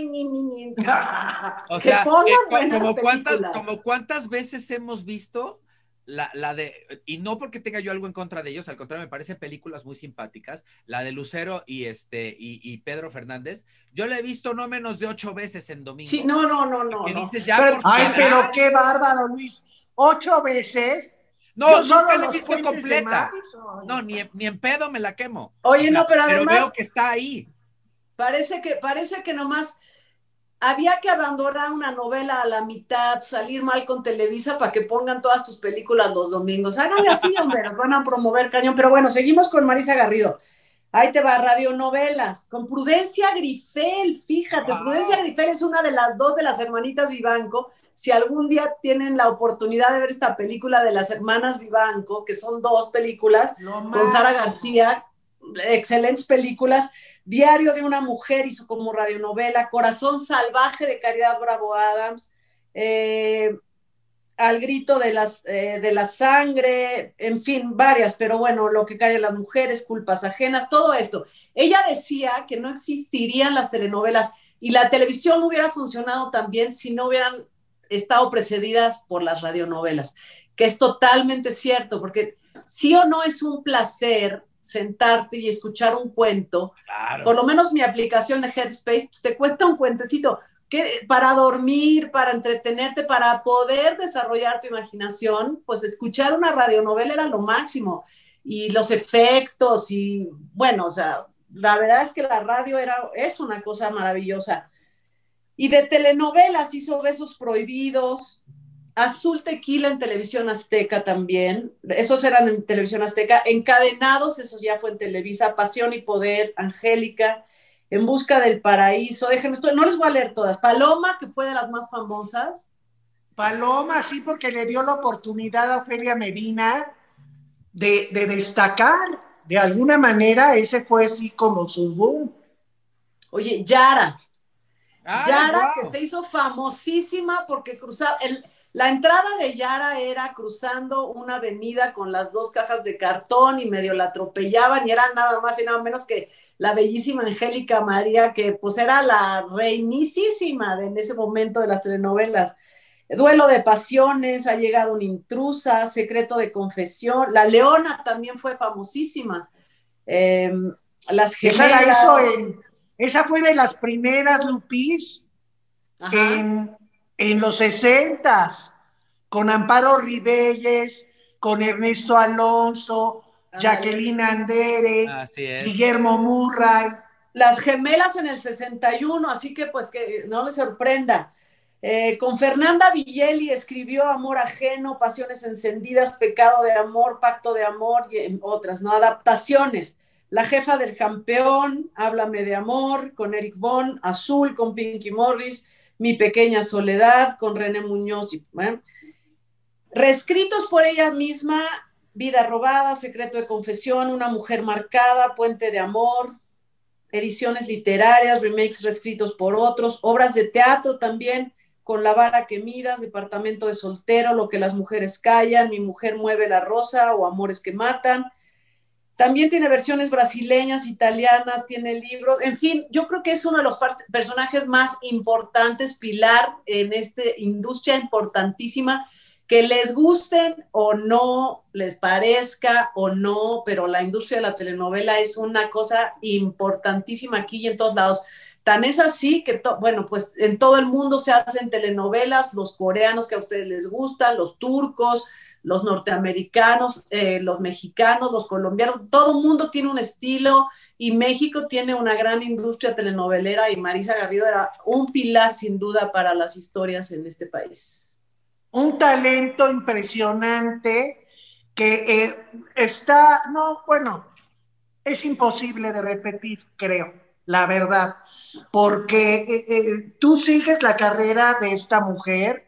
o que sea, pongan eh, buenas como cuántas, películas. como cuántas veces hemos visto la, la de, y no porque tenga yo algo en contra de ellos, al contrario, me parecen películas muy simpáticas, la de Lucero y este y, y Pedro Fernández, yo la he visto no menos de ocho veces en domingo. Sí, no, no, no, no, que no. dices ya pero, por Ay, piedad. pero qué bárbaro, Luis. Ocho veces. No, Yo nunca solo la he los visto puentes completa. de Madison. No, ni, ni en pedo me la quemo. Oye, o sea, no, pero pero además veo que está ahí. Parece que, parece que nomás había que abandonar una novela a la mitad, salir mal con Televisa para que pongan todas tus películas los domingos. Háganle así, hombre, nos van a promover cañón. Pero bueno, seguimos con Marisa Garrido. Ahí te va, radionovelas, con Prudencia Grifel, fíjate, wow. Prudencia Grifel es una de las dos de las hermanitas Vivanco. Si algún día tienen la oportunidad de ver esta película de las hermanas Vivanco, que son dos películas, con Sara García, excelentes películas. Diario de una mujer hizo como radionovela, Corazón Salvaje de Caridad Bravo Adams, eh, Al grito de, las, eh, de la sangre, en fin, varias, pero bueno, Lo que callan las mujeres, Culpas ajenas, todo esto. Ella decía que no existirían las telenovelas y la televisión no hubiera funcionado tan bien si no hubieran estado precedidas por las radionovelas, que es totalmente cierto, porque sí o no es un placer sentarte y escuchar un cuento. Claro. Por lo menos mi aplicación de Headspace pues, te cuenta un cuentecito que para dormir, para entretenerte, para poder desarrollar tu imaginación, pues escuchar una radionovela era lo máximo. Y los efectos y, bueno, o sea, la verdad es que la radio era, es una cosa maravillosa. Y de telenovelas hizo Besos Prohibidos, Azul Tequila en Televisión Azteca también, esos eran en Televisión Azteca, Encadenados, esos ya fue en Televisa, Pasión y Poder, Angélica, En Busca del Paraíso, déjenme, esto, no les voy a leer todas, Paloma, que fue de las más famosas. Paloma, sí, porque le dio la oportunidad a Ofelia Medina de, de destacar, de alguna manera, ese fue así como su boom. Oye, Yara, Ay, Yara, que wow. se hizo famosísima porque cruzaba, el, la entrada de Yara era cruzando una avenida con las dos cajas de cartón y medio la atropellaban y era nada más y nada menos que la bellísima Angélica María, que pues era la reinísima de, en ese momento de las telenovelas. Duelo de Pasiones, Ha llegado una intrusa, Secreto de Confesión, La Leona también fue famosísima. Eh, las Esa la hizo Gemelas. en, esa fue de las primeras Lupis en, en los sesentas, con Amparo Ribelles, con Ernesto Alonso, Jacqueline Andere, Guillermo Murray. Las Gemelas en el sesenta y uno, así que pues que no les sorprenda. Eh, con Fernanda Villela escribió Amor Ajeno, Pasiones Encendidas, Pecado de Amor, Pacto de Amor y otras, ¿no? Adaptaciones. La Jefa del Campeón, Háblame de Amor, con Eric Bon, Azul, con Pinky Morris, Mi Pequeña Soledad, con René Muñoz. Y, ¿eh? Reescritos por ella misma, Vida Robada, Secreto de Confesión, Una Mujer Marcada, Puente de Amor, ediciones literarias, remakes reescritos por otros, obras de teatro también, Con la vara que midas, Departamento de soltero, Lo que las mujeres callan, Mi mujer mueve la rosa o Amores que matan. También tiene versiones brasileñas, italianas, tiene libros, en fin, yo creo que es uno de los personajes más importantes, pilar en esta industria importantísima, que les gusten o no, les parezca o no, pero la industria de la telenovela es una cosa importantísima aquí y en todos lados. Tan es así que, to, bueno, pues en todo el mundo se hacen telenovelas, los coreanos que a ustedes les gustan, los turcos, los norteamericanos, eh, los mexicanos, los colombianos, todo el mundo tiene un estilo y México tiene una gran industria telenovelera y Marisa Garrido era un pilar sin duda para las historias en este país. Un talento impresionante que eh, está, no, bueno, es imposible de repetir, creo, la verdad, porque eh, eh, tú sigues la carrera de esta mujer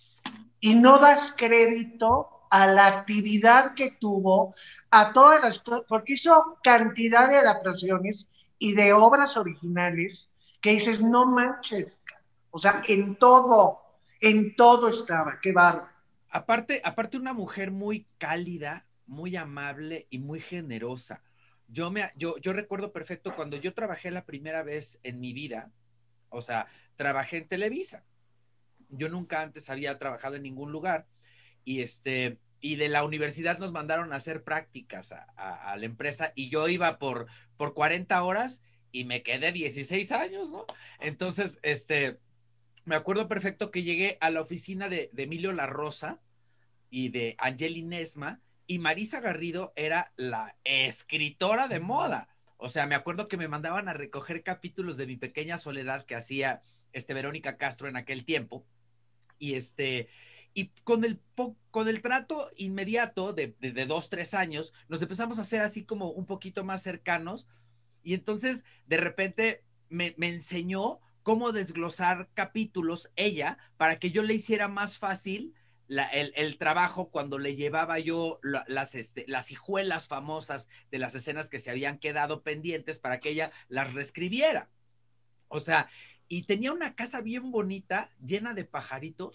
y no das crédito a la actividad que tuvo, a todas las cosas, porque hizo cantidad de adaptaciones y de obras originales que dices, no manches, o sea, en todo, en todo estaba, qué bárbaro. Aparte, aparte una mujer muy cálida, muy amable y muy generosa. Yo, me, yo, yo recuerdo perfecto cuando yo trabajé la primera vez en mi vida, o sea, trabajé en Televisa. Yo nunca antes había trabajado en ningún lugar y este y de la universidad nos mandaron a hacer prácticas a, a, a la empresa y yo iba por, por cuarenta horas y me quedé dieciséis años, ¿no? Entonces, este, me acuerdo perfecto que llegué a la oficina de, de Emilio La Rosa y de Angeli Nesma y Marisa Garrido era la escritora de moda. O sea, me acuerdo que me mandaban a recoger capítulos de Mi Pequeña Soledad que hacía este, Verónica Castro en aquel tiempo. Y este, y con el, con el trato inmediato de, de, de dos, tres años, nos empezamos a hacer así como un poquito más cercanos. Y entonces, de repente, me, me enseñó cómo desglosar capítulos ella para que yo le hiciera más fácil la, el, el trabajo cuando le llevaba yo la, las, este, las hijuelas famosas de las escenas que se habían quedado pendientes para que ella las reescribiera. O sea, y tenía una casa bien bonita, llena de pajaritos,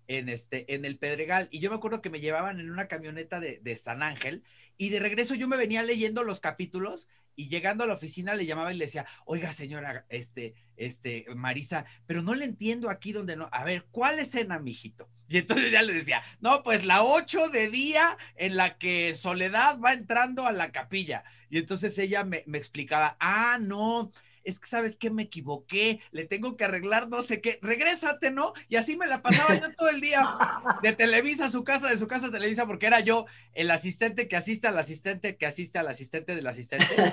en, este, en el Pedregal. Y yo me acuerdo que me llevaban en una camioneta de, de San Ángel y de regreso yo me venía leyendo los capítulos y llegando a la oficina le llamaba y le decía, oiga señora, este, este, Marisa, pero no le entiendo aquí donde no, a ver, ¿cuál escena, mijito? Y entonces ya le decía, no, pues la ocho de día en la que Soledad va entrando a la capilla. Y entonces ella me, me explicaba, ah, no, es que sabes que me equivoqué, le tengo que arreglar no sé qué, regrésate, ¿no? Y así me la pasaba yo todo el día, de Televisa a su casa, de su casa a Televisa, porque era yo el asistente que asiste al asistente que asiste al asistente del asistente.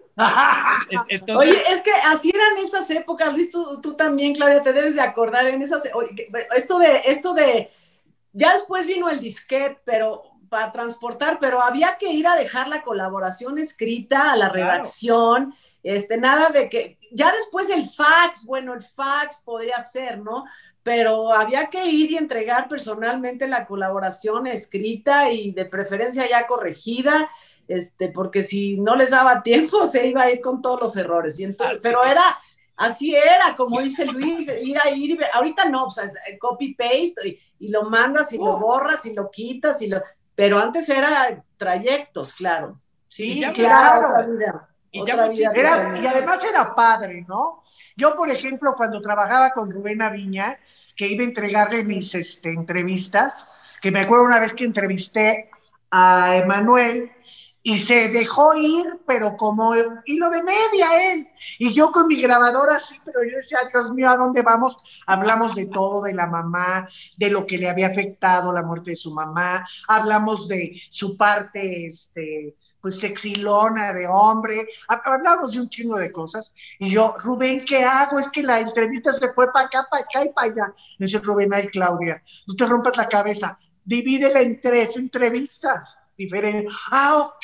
Entonces, oye, es que así eran esas épocas, Luis, tú, tú también, Claudia, te debes de acordar en esas, oye, esto de, esto de, ya después vino el disquete, pero para transportar, pero había que ir a dejar la colaboración escrita a la redacción, claro. Este, nada de que, ya después el fax, bueno, el fax podía ser, ¿no? Pero había que ir y entregar personalmente la colaboración escrita y de preferencia ya corregida, este, porque si no les daba tiempo se iba a ir con todos los errores. Y entonces, pero era, así era, como dice Luis, ir a ir, ahorita no, o sea, copy-paste y, y lo mandas y uh. lo borras y lo quitas, y lo, pero antes era trayectos, claro. Sí, sí, sí, claro. Otra vida, y, otra vida era, y además era padre, ¿no? Yo, por ejemplo, cuando trabajaba con Rubén Aviña, que iba a entregarle mis este, entrevistas, que me acuerdo una vez que entrevisté a Emanuel, y se dejó ir, pero como hilo de media él, y yo con mi grabadora así, pero yo decía, Dios mío, ¿a dónde vamos? Hablamos de todo, de la mamá, de lo que le había afectado la muerte de su mamá, hablamos de su parte, este, pues sexilona de hombre, hablamos de un chingo de cosas, y yo, Rubén, ¿qué hago? Es que la entrevista se fue para acá, para acá y para allá. Me dice Rubén, ay, Claudia, no te rompas la cabeza, divídela en tres entrevistas diferentes. Ah, ok.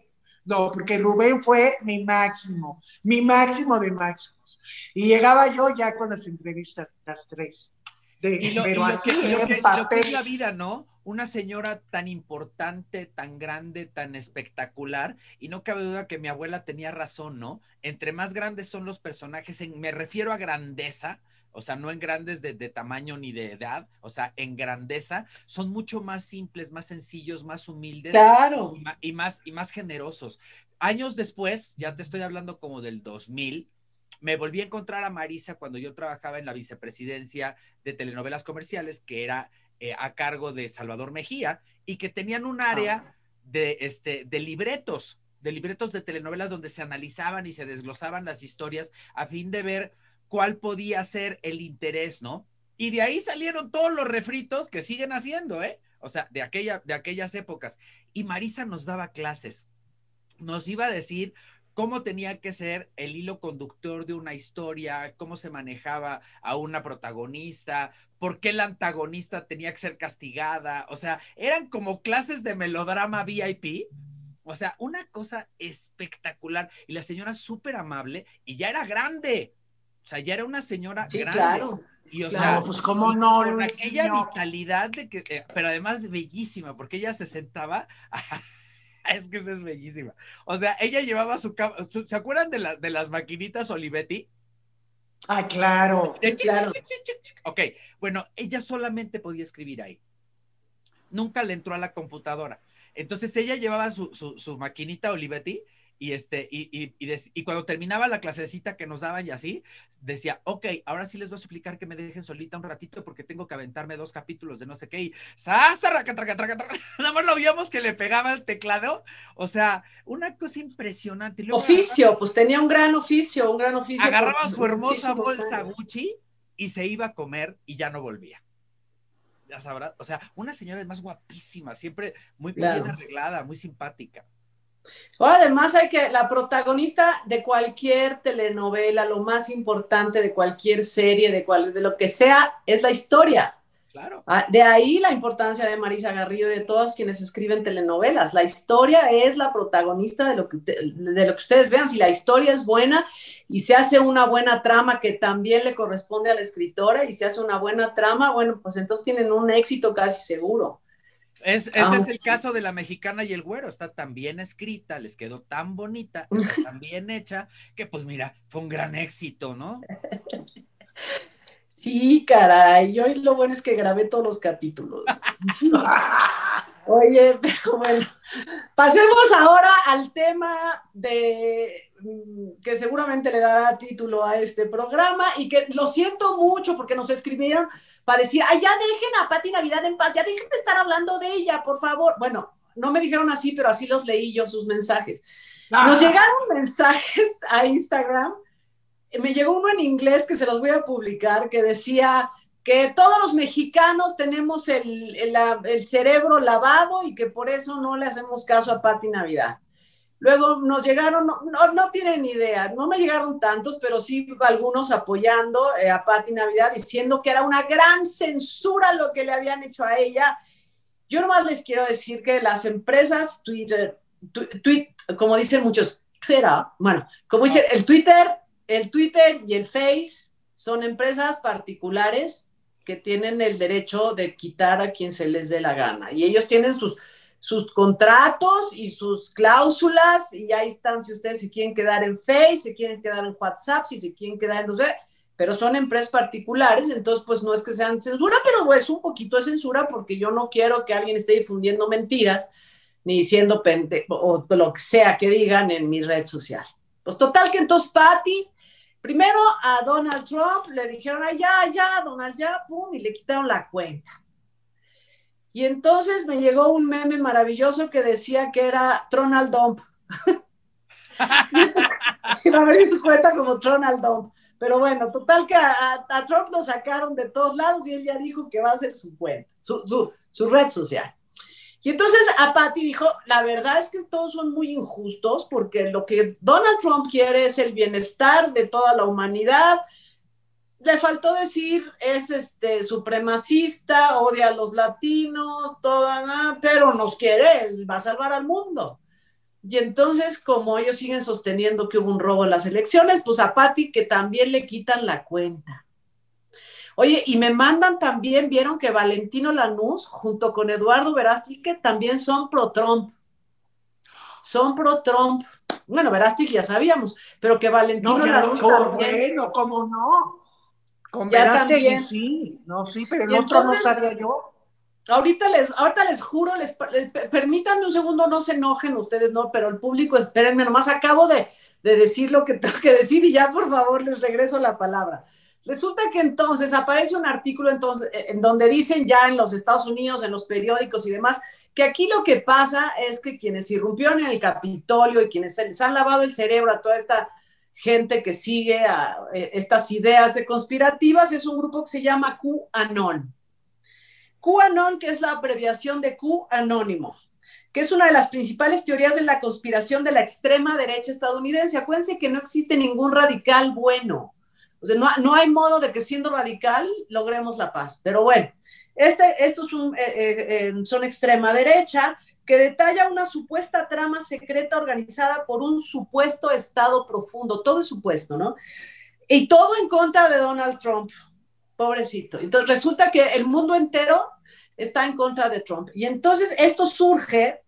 No, porque Rubén fue mi máximo, mi máximo de máximos. Y llegaba yo ya con las entrevistas, las tres. De, y lo, pero y lo así que, y lo en que, y papel. lo que es la vida, ¿no? Una señora tan importante, tan grande, tan espectacular, y no cabe duda que mi abuela tenía razón, ¿no? Entre más grandes son los personajes, en, me refiero a grandeza, o sea, no en grandes de, de tamaño ni de edad, o sea, en grandeza, son mucho más simples, más sencillos, más humildes, claro. y, y, más, y más generosos. Años después, ya te estoy hablando como del dos mil, me volví a encontrar a Marisa cuando yo trabajaba en la vicepresidencia de telenovelas comerciales, que era eh, a cargo de Salvador Mejía, y que tenían un área de, este, de libretos, de libretos de telenovelas donde se analizaban y se desglosaban las historias a fin de ver cuál podía ser el interés, ¿no? Y de ahí salieron todos los refritos que siguen haciendo, ¿eh? O sea, de, aquella, de aquellas épocas. Y Marisa nos daba clases, nos iba a decir cómo tenía que ser el hilo conductor de una historia, cómo se manejaba a una protagonista, por qué la antagonista tenía que ser castigada, o sea, eran como clases de melodrama V I P, o sea, una cosa espectacular, y la señora súper amable, y ya era grande, o sea, ya era una señora sí, grande. Claro. Y o claro, sea, pues cómo no, con Luis, aquella señor. vitalidad de que, eh, pero además bellísima, porque ella se sentaba es que esa es bellísima. O sea, ella llevaba su, su ¿se acuerdan de, la, de las maquinitas Olivetti? Ah, claro. De claro. Chic, chic, chic, chic. Ok, bueno, ella solamente podía escribir ahí. Nunca le entró a la computadora. Entonces ella llevaba su, su, su maquinita Olivetti y, este, y, y, y, des, y cuando terminaba la clasecita que nos daban y así, decía, ok, ahora sí les voy a suplicar que me dejen solita un ratito porque tengo que aventarme dos capítulos de no sé qué, y ¡sasa, raca, traca, traca, traca! Nada más lo oíamos que le pegaba el teclado, o sea, una cosa impresionante. Luego oficio, agarraba, pues tenía un gran oficio, un gran oficio. Agarraba su hermosa bolsa años. Gucci y se iba a comer y ya no volvía. Ya sabrás, o sea, una señora más guapísima, siempre muy, muy claro. bien arreglada, muy simpática. O además hay que, la protagonista de cualquier telenovela, lo más importante de cualquier serie, de, cual, de lo que sea, es la historia. Claro. De ahí la importancia de Marisa Garrido y de todos quienes escriben telenovelas. La historia es la protagonista de lo que, de lo que ustedes vean. Si la historia es buena y se hace una buena trama que también le corresponde a la escritora y se hace una buena trama, bueno, pues entonces tienen un éxito casi seguro. Es, ese ah, es el caso de La Mexicana y el Güero, está tan bien escrita, les quedó tan bonita, está tan bien hecha, que pues mira, fue un gran éxito, ¿no? Sí, caray, yo lo bueno es que grabé todos los capítulos. Oye, pero bueno, pasemos ahora al tema de que seguramente le dará título a este programa y que lo siento mucho porque nos escribieron para decir, ay, ya dejen a Pati Navidad en paz, ya dejen de estar hablando de ella, por favor. Bueno, no me dijeron así, pero así los leí yo, sus mensajes. Nos llegaron mensajes a Instagram, me llegó uno en inglés que se los voy a publicar, que decía que todos los mexicanos tenemos el, el, el cerebro lavado y que por eso no le hacemos caso a Pati Navidad. Luego nos llegaron, no, no, no tienen idea, no me llegaron tantos, pero sí algunos apoyando eh, a Pati Navidad, diciendo que era una gran censura lo que le habían hecho a ella. Yo nomás les quiero decir que las empresas Twitter, tu, tweet, como dicen muchos, Twitter, bueno, como dicen, el Twitter, el Twitter y el Face son empresas particulares que tienen el derecho de quitar a quien se les dé la gana. Y ellos tienen sus, sus contratos y sus cláusulas, y ahí están si ustedes se quieren quedar en Face, se quieren quedar en WhatsApp, si se quieren quedar en, no sé, pero son empresas particulares, entonces pues no es que sean censura, pero es un poquito de censura porque yo no quiero que alguien esté difundiendo mentiras, ni diciendo pente, o lo que sea que digan en mi red social. Pues total que entonces Pati, primero a Donald Trump le dijeron, ah, ya, ya, Donald, ya, pum, y le quitaron la cuenta. Y entonces me llegó un meme maravilloso que decía que era Tronald Dump. Iba a abrir su cuenta como Tronald Dump. Pero bueno, total que a, a, a Trump lo sacaron de todos lados y él ya dijo que va a hacer su cuenta, su, su, su red social. Y entonces a Pati dijo, la verdad es que todos son muy injustos porque lo que Donald Trump quiere es el bienestar de toda la humanidad. Le faltó decir, es este supremacista, odia a los latinos, toda, pero nos quiere, él va a salvar al mundo. Y entonces, como ellos siguen sosteniendo que hubo un robo en las elecciones, pues a Pati que también le quitan la cuenta. Oye, y me mandan también, vieron que Valentino Lanús, junto con Eduardo Verástegui, que también son pro-Trump. Son pro-Trump. Bueno, Verástegui ya sabíamos, pero que Valentino no, Lanús no, también. Bueno, ¿cómo no? Con ya Verástegui también. sí, no, sí, pero el y otro entonces, no sabía yo. Ahorita les, ahorita les juro, les, les, permítanme un segundo, no se enojen ustedes, no, pero el público, espérenme, nomás acabo de, de decir lo que tengo que decir y ya por favor les regreso la palabra. Resulta que entonces aparece un artículo entonces, en donde dicen ya en los Estados Unidos, en los periódicos y demás, que aquí lo que pasa es que quienes irrumpieron en el Capitolio y quienes se les han lavado el cerebro a toda esta gente que sigue a, a estas ideas de conspirativas es un grupo que se llama QAnon. QAnon, que es la abreviación de Q anónimo, que es una de las principales teorías de la conspiración de la extrema derecha estadounidense. Acuérdense que no existe ningún radical bueno. O sea, no, no hay modo de que siendo radical logremos la paz. Pero bueno, este, estos son, eh, eh, son extrema derecha, que detalla una supuesta trama secreta organizada por un supuesto estado profundo. Todo es supuesto, ¿no? Y todo en contra de Donald Trump. Pobrecito. Entonces resulta que el mundo entero está en contra de Trump. Y entonces esto surge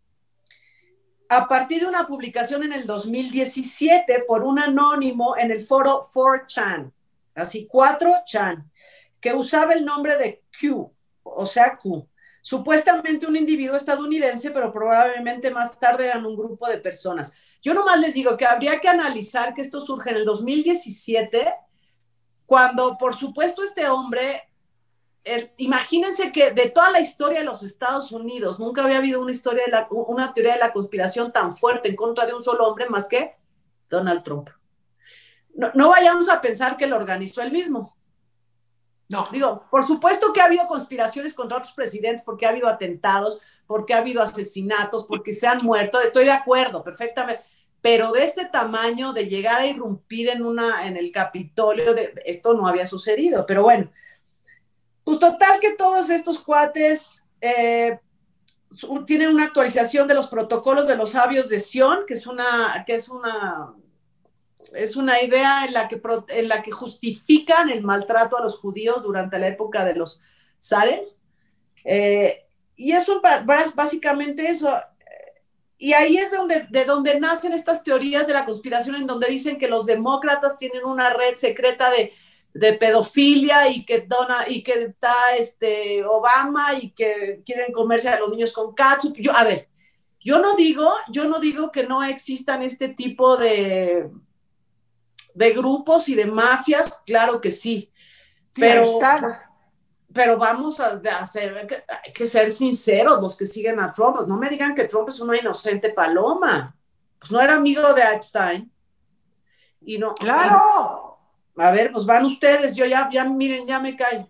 a partir de una publicación en el dos mil diecisiete por un anónimo en el foro cuatro chan, así cuatro chan, que usaba el nombre de Q, o sea Q. Supuestamente un individuo estadounidense, pero probablemente más tarde eran un grupo de personas. Yo nomás les digo que habría que analizar que esto surge en el dos mil diecisiete, cuando por supuesto este hombre, el, imagínense que de toda la historia de los Estados Unidos nunca había habido una, historia de la, una teoría de la conspiración tan fuerte en contra de un solo hombre más que Donald Trump. No, no vayamos a pensar que lo organizó él mismo. No. Digo, por supuesto que ha habido conspiraciones contra otros presidentes, porque ha habido atentados, porque ha habido asesinatos, porque se han muerto, estoy de acuerdo, perfectamente. Pero de este tamaño, de llegar a irrumpir en, una, en el Capitolio, de, esto no había sucedido. Pero bueno, pues total que todos estos cuates eh, tienen una actualización de los protocolos de los sabios de Sion, que es una, que es una, es una idea en la, que, en la que justifican el maltrato a los judíos durante la época de los zares. Eh, y eso básicamente eso. Y ahí es donde, de donde nacen estas teorías de la conspiración, en donde dicen que los demócratas tienen una red secreta de de pedofilia y que dona, y que está este Obama y que quieren comerse a los niños con catsup. Yo, a ver, yo no digo, yo no digo que no existan este tipo de, de grupos y de mafias, claro que sí, Sí, pero, están. pero vamos a hacer, hay que ser sinceros los que siguen a Trump. No me digan que Trump es una inocente paloma. Pues no era amigo de Epstein. Y no, ¡Claro! Y, a ver, pues van ustedes, yo ya, ya miren, ya me callo.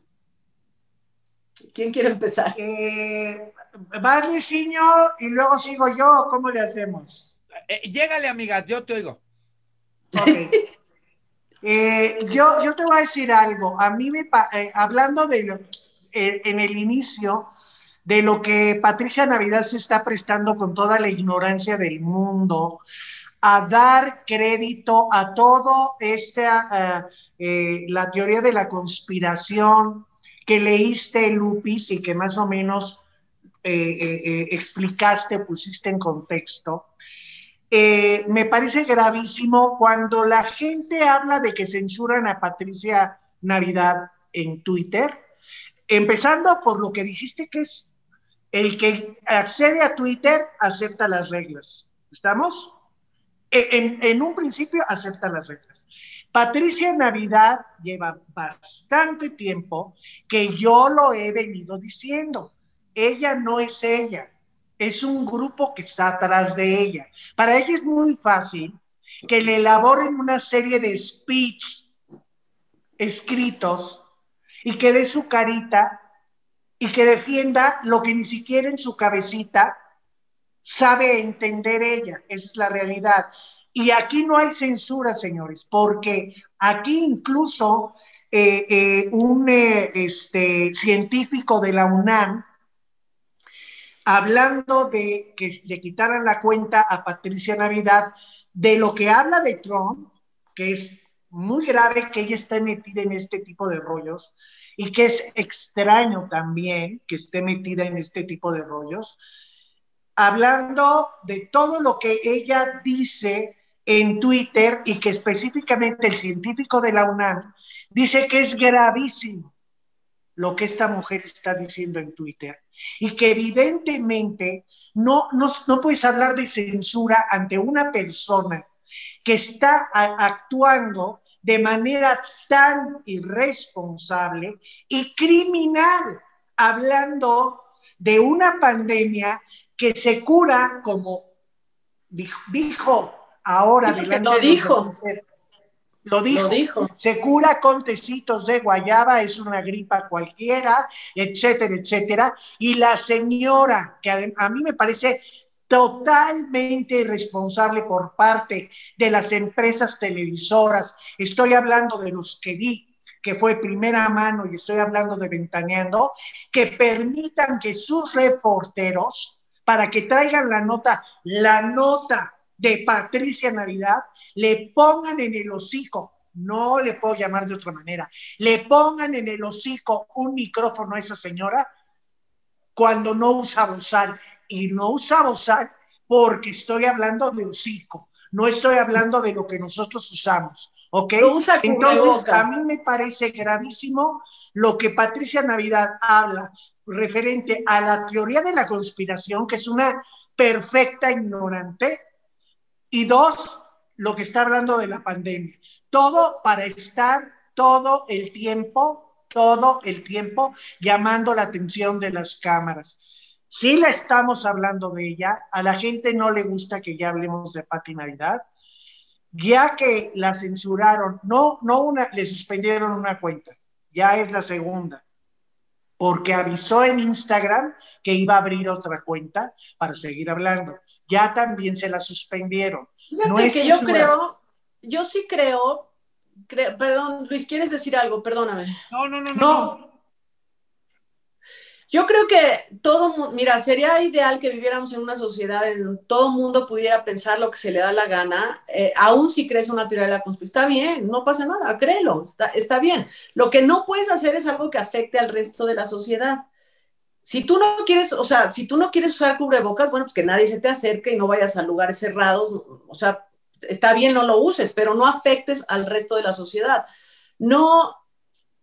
¿Quién quiere empezar? Eh, va Luisinho y luego sigo yo, ¿cómo le hacemos? Eh, llégale, amiga, yo te oigo. Ok. Eh, yo, yo te voy a decir algo. A mí me, eh, hablando de lo, eh, en el inicio, de lo que Patricia Navidad se está prestando con toda la ignorancia del mundo, a dar crédito a todo esta, uh, eh, la teoría de la conspiración que leíste, Lupis, y que más o menos eh, eh, eh, explicaste, pusiste en contexto. Eh, me parece gravísimo cuando la gente habla de que censuran a Patricia Navidad en Twitter, empezando por lo que dijiste, que es el que accede a Twitter acepta las reglas. ¿Estamos? En, en un principio acepta las reglas. Patricia Navidad lleva bastante tiempo que yo lo he venido diciendo. Ella no es ella, es un grupo que está atrás de ella. Para ella es muy fácil que le elaboren una serie de speech escritos y que dé su carita y que defienda lo que ni siquiera en su cabecita sabe entender ella. Esa es la realidad. Y aquí no hay censura, señores, porque aquí incluso eh, eh, un eh, este, científico de la UNAM, hablando de que le quitaran la cuenta a Patricia Navidad, de lo que habla de Trump, que es muy grave que ella esté metida en este tipo de rollos, y que es extraño también que esté metida en este tipo de rollos, hablando de todo lo que ella dice en Twitter y que específicamente el científico de la UNAM dice que es gravísimo lo que esta mujer está diciendo en Twitter y que evidentemente no, no, no puedes hablar de censura ante una persona que está a, actuando de manera tan irresponsable y criminal, hablando de una pandemia que se cura, como dijo, dijo ahora Sí, delante lo de dijo. los reporteros, lo dijo, lo dijo, se cura con tecitos de guayaba, es una gripa cualquiera, etcétera, etcétera, y la señora, que a, a mí me parece totalmente irresponsable por parte de las empresas televisoras, estoy hablando de los que vi, que fue primera mano, y estoy hablando de Ventaneando, que permitan que sus reporteros, para que traigan la nota, la nota de Patricia Navidad, le pongan en el hocico, no le puedo llamar de otra manera, le pongan en el hocico un micrófono a esa señora cuando no usa bozal, y no usa bozal porque estoy hablando de hocico, no estoy hablando de lo que nosotros usamos, ¿ok? lo usa Entonces, cubrebocas. a mí me parece gravísimo lo que Patricia Navidad habla referente a la teoría de la conspiración, que es una perfecta ignorante, y dos, lo que está hablando de la pandemia. Todo para estar todo el tiempo, todo el tiempo llamando la atención de las cámaras. Sí la estamos hablando de ella, a la gente no le gusta que ya hablemos de Pati Navidad, ya que la censuraron, no, no una, le suspendieron una cuenta, ya es la segunda, porque avisó en Instagram que iba a abrir otra cuenta para seguir hablando. Ya también se la suspendieron. Fíjate no es que yo censura. creo, yo sí creo, creo, perdón, Luis, ¿quieres decir algo? Perdóname. No, no, no, no. No. no. Yo creo que todo, mira, sería ideal que viviéramos en una sociedad en donde todo el mundo pudiera pensar lo que se le da la gana, eh, aún si crees una teoría de la conspiración. Está bien, no pasa nada, créelo, está, está bien. Lo que no puedes hacer es algo que afecte al resto de la sociedad. Si tú no quieres, o sea, si tú no quieres usar cubrebocas, bueno, pues que nadie se te acerque y no vayas a lugares cerrados, o sea, está bien, no lo uses, pero no afectes al resto de la sociedad. No,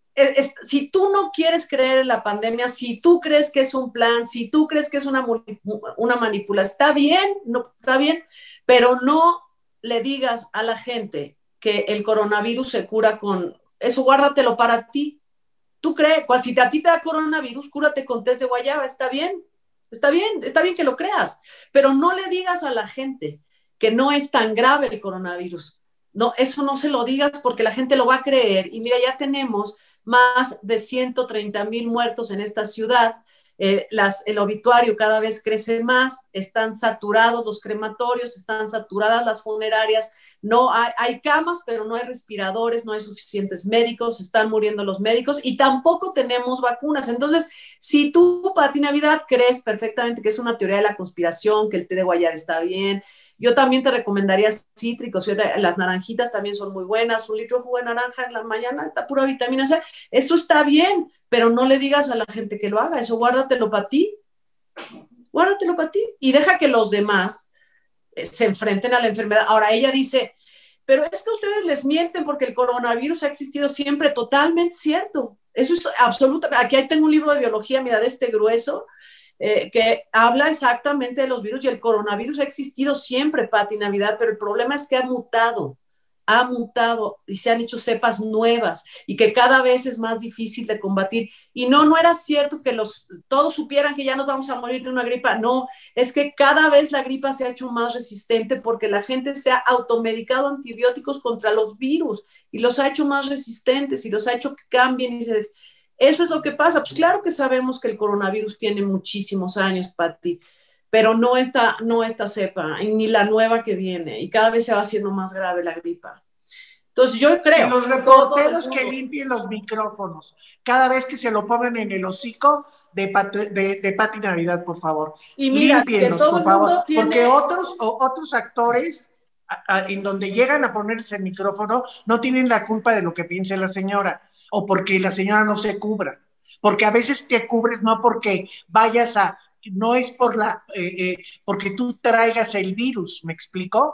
es, es, si tú no quieres creer en la pandemia, si tú crees que es un plan, si tú crees que es una, una manipulación, está bien, no, está bien, pero no le digas a la gente que el coronavirus se cura con eso, guárdatelo para ti. Tú crees, pues, si a ti te da coronavirus, cúrate con test de guayaba, está bien, está bien, está bien que lo creas, pero no le digas a la gente que no es tan grave el coronavirus. No, eso no se lo digas porque la gente lo va a creer. Y mira, ya tenemos más de ciento treinta mil muertos en esta ciudad. Eh, las, el obituario cada vez crece más, están saturados los crematorios, están saturadas las funerarias, no hay, hay camas, pero no hay respiradores, no hay suficientes médicos, están muriendo los médicos y tampoco tenemos vacunas. Entonces, si tú, Pati Navidad, crees perfectamente que es una teoría de la conspiración, que el té de guayaba está bien, yo también te recomendaría cítricos, las naranjitas también son muy buenas, un litro de jugo de naranja en la mañana, está pura vitamina C, eso está bien, pero no le digas a la gente que lo haga, eso guárdatelo para ti, guárdatelo para ti y deja que los demás eh, se enfrenten a la enfermedad. Ahora ella dice, pero es que ustedes les mienten porque el coronavirus ha existido siempre, totalmente cierto, eso es absolutamente, aquí tengo un libro de biología, mira, de este grueso, Eh, que habla exactamente de los virus y el coronavirus ha existido siempre, Pati Navidad, pero el problema es que ha mutado, ha mutado y se han hecho cepas nuevas y que cada vez es más difícil de combatir. Y no, no era cierto que los, todos supieran que ya nos vamos a morir de una gripa, no, es que cada vez la gripa se ha hecho más resistente porque la gente se ha automedicado antibióticos contra los virus y los ha hecho más resistentes y los ha hecho que cambien y se... Eso es lo que pasa. Pues claro que sabemos que el coronavirus tiene muchísimos años, Pati, pero no esta, no esta cepa, ni la nueva que viene, y cada vez se va haciendo más grave la gripa. Entonces yo creo... Y los reporteros que limpien los micrófonos, cada vez que se lo pongan en el hocico de, Pat, de, de Pati Navidad, por favor. Y mira, límpienlos, por favor, tiene... porque otros, o, otros actores... A, a, en donde llegan a ponerse el micrófono, no tienen la culpa de lo que piense la señora, o porque la señora no se cubra, porque a veces te cubres no porque vayas a, no es por la, eh, eh, porque tú traigas el virus, ¿me explico?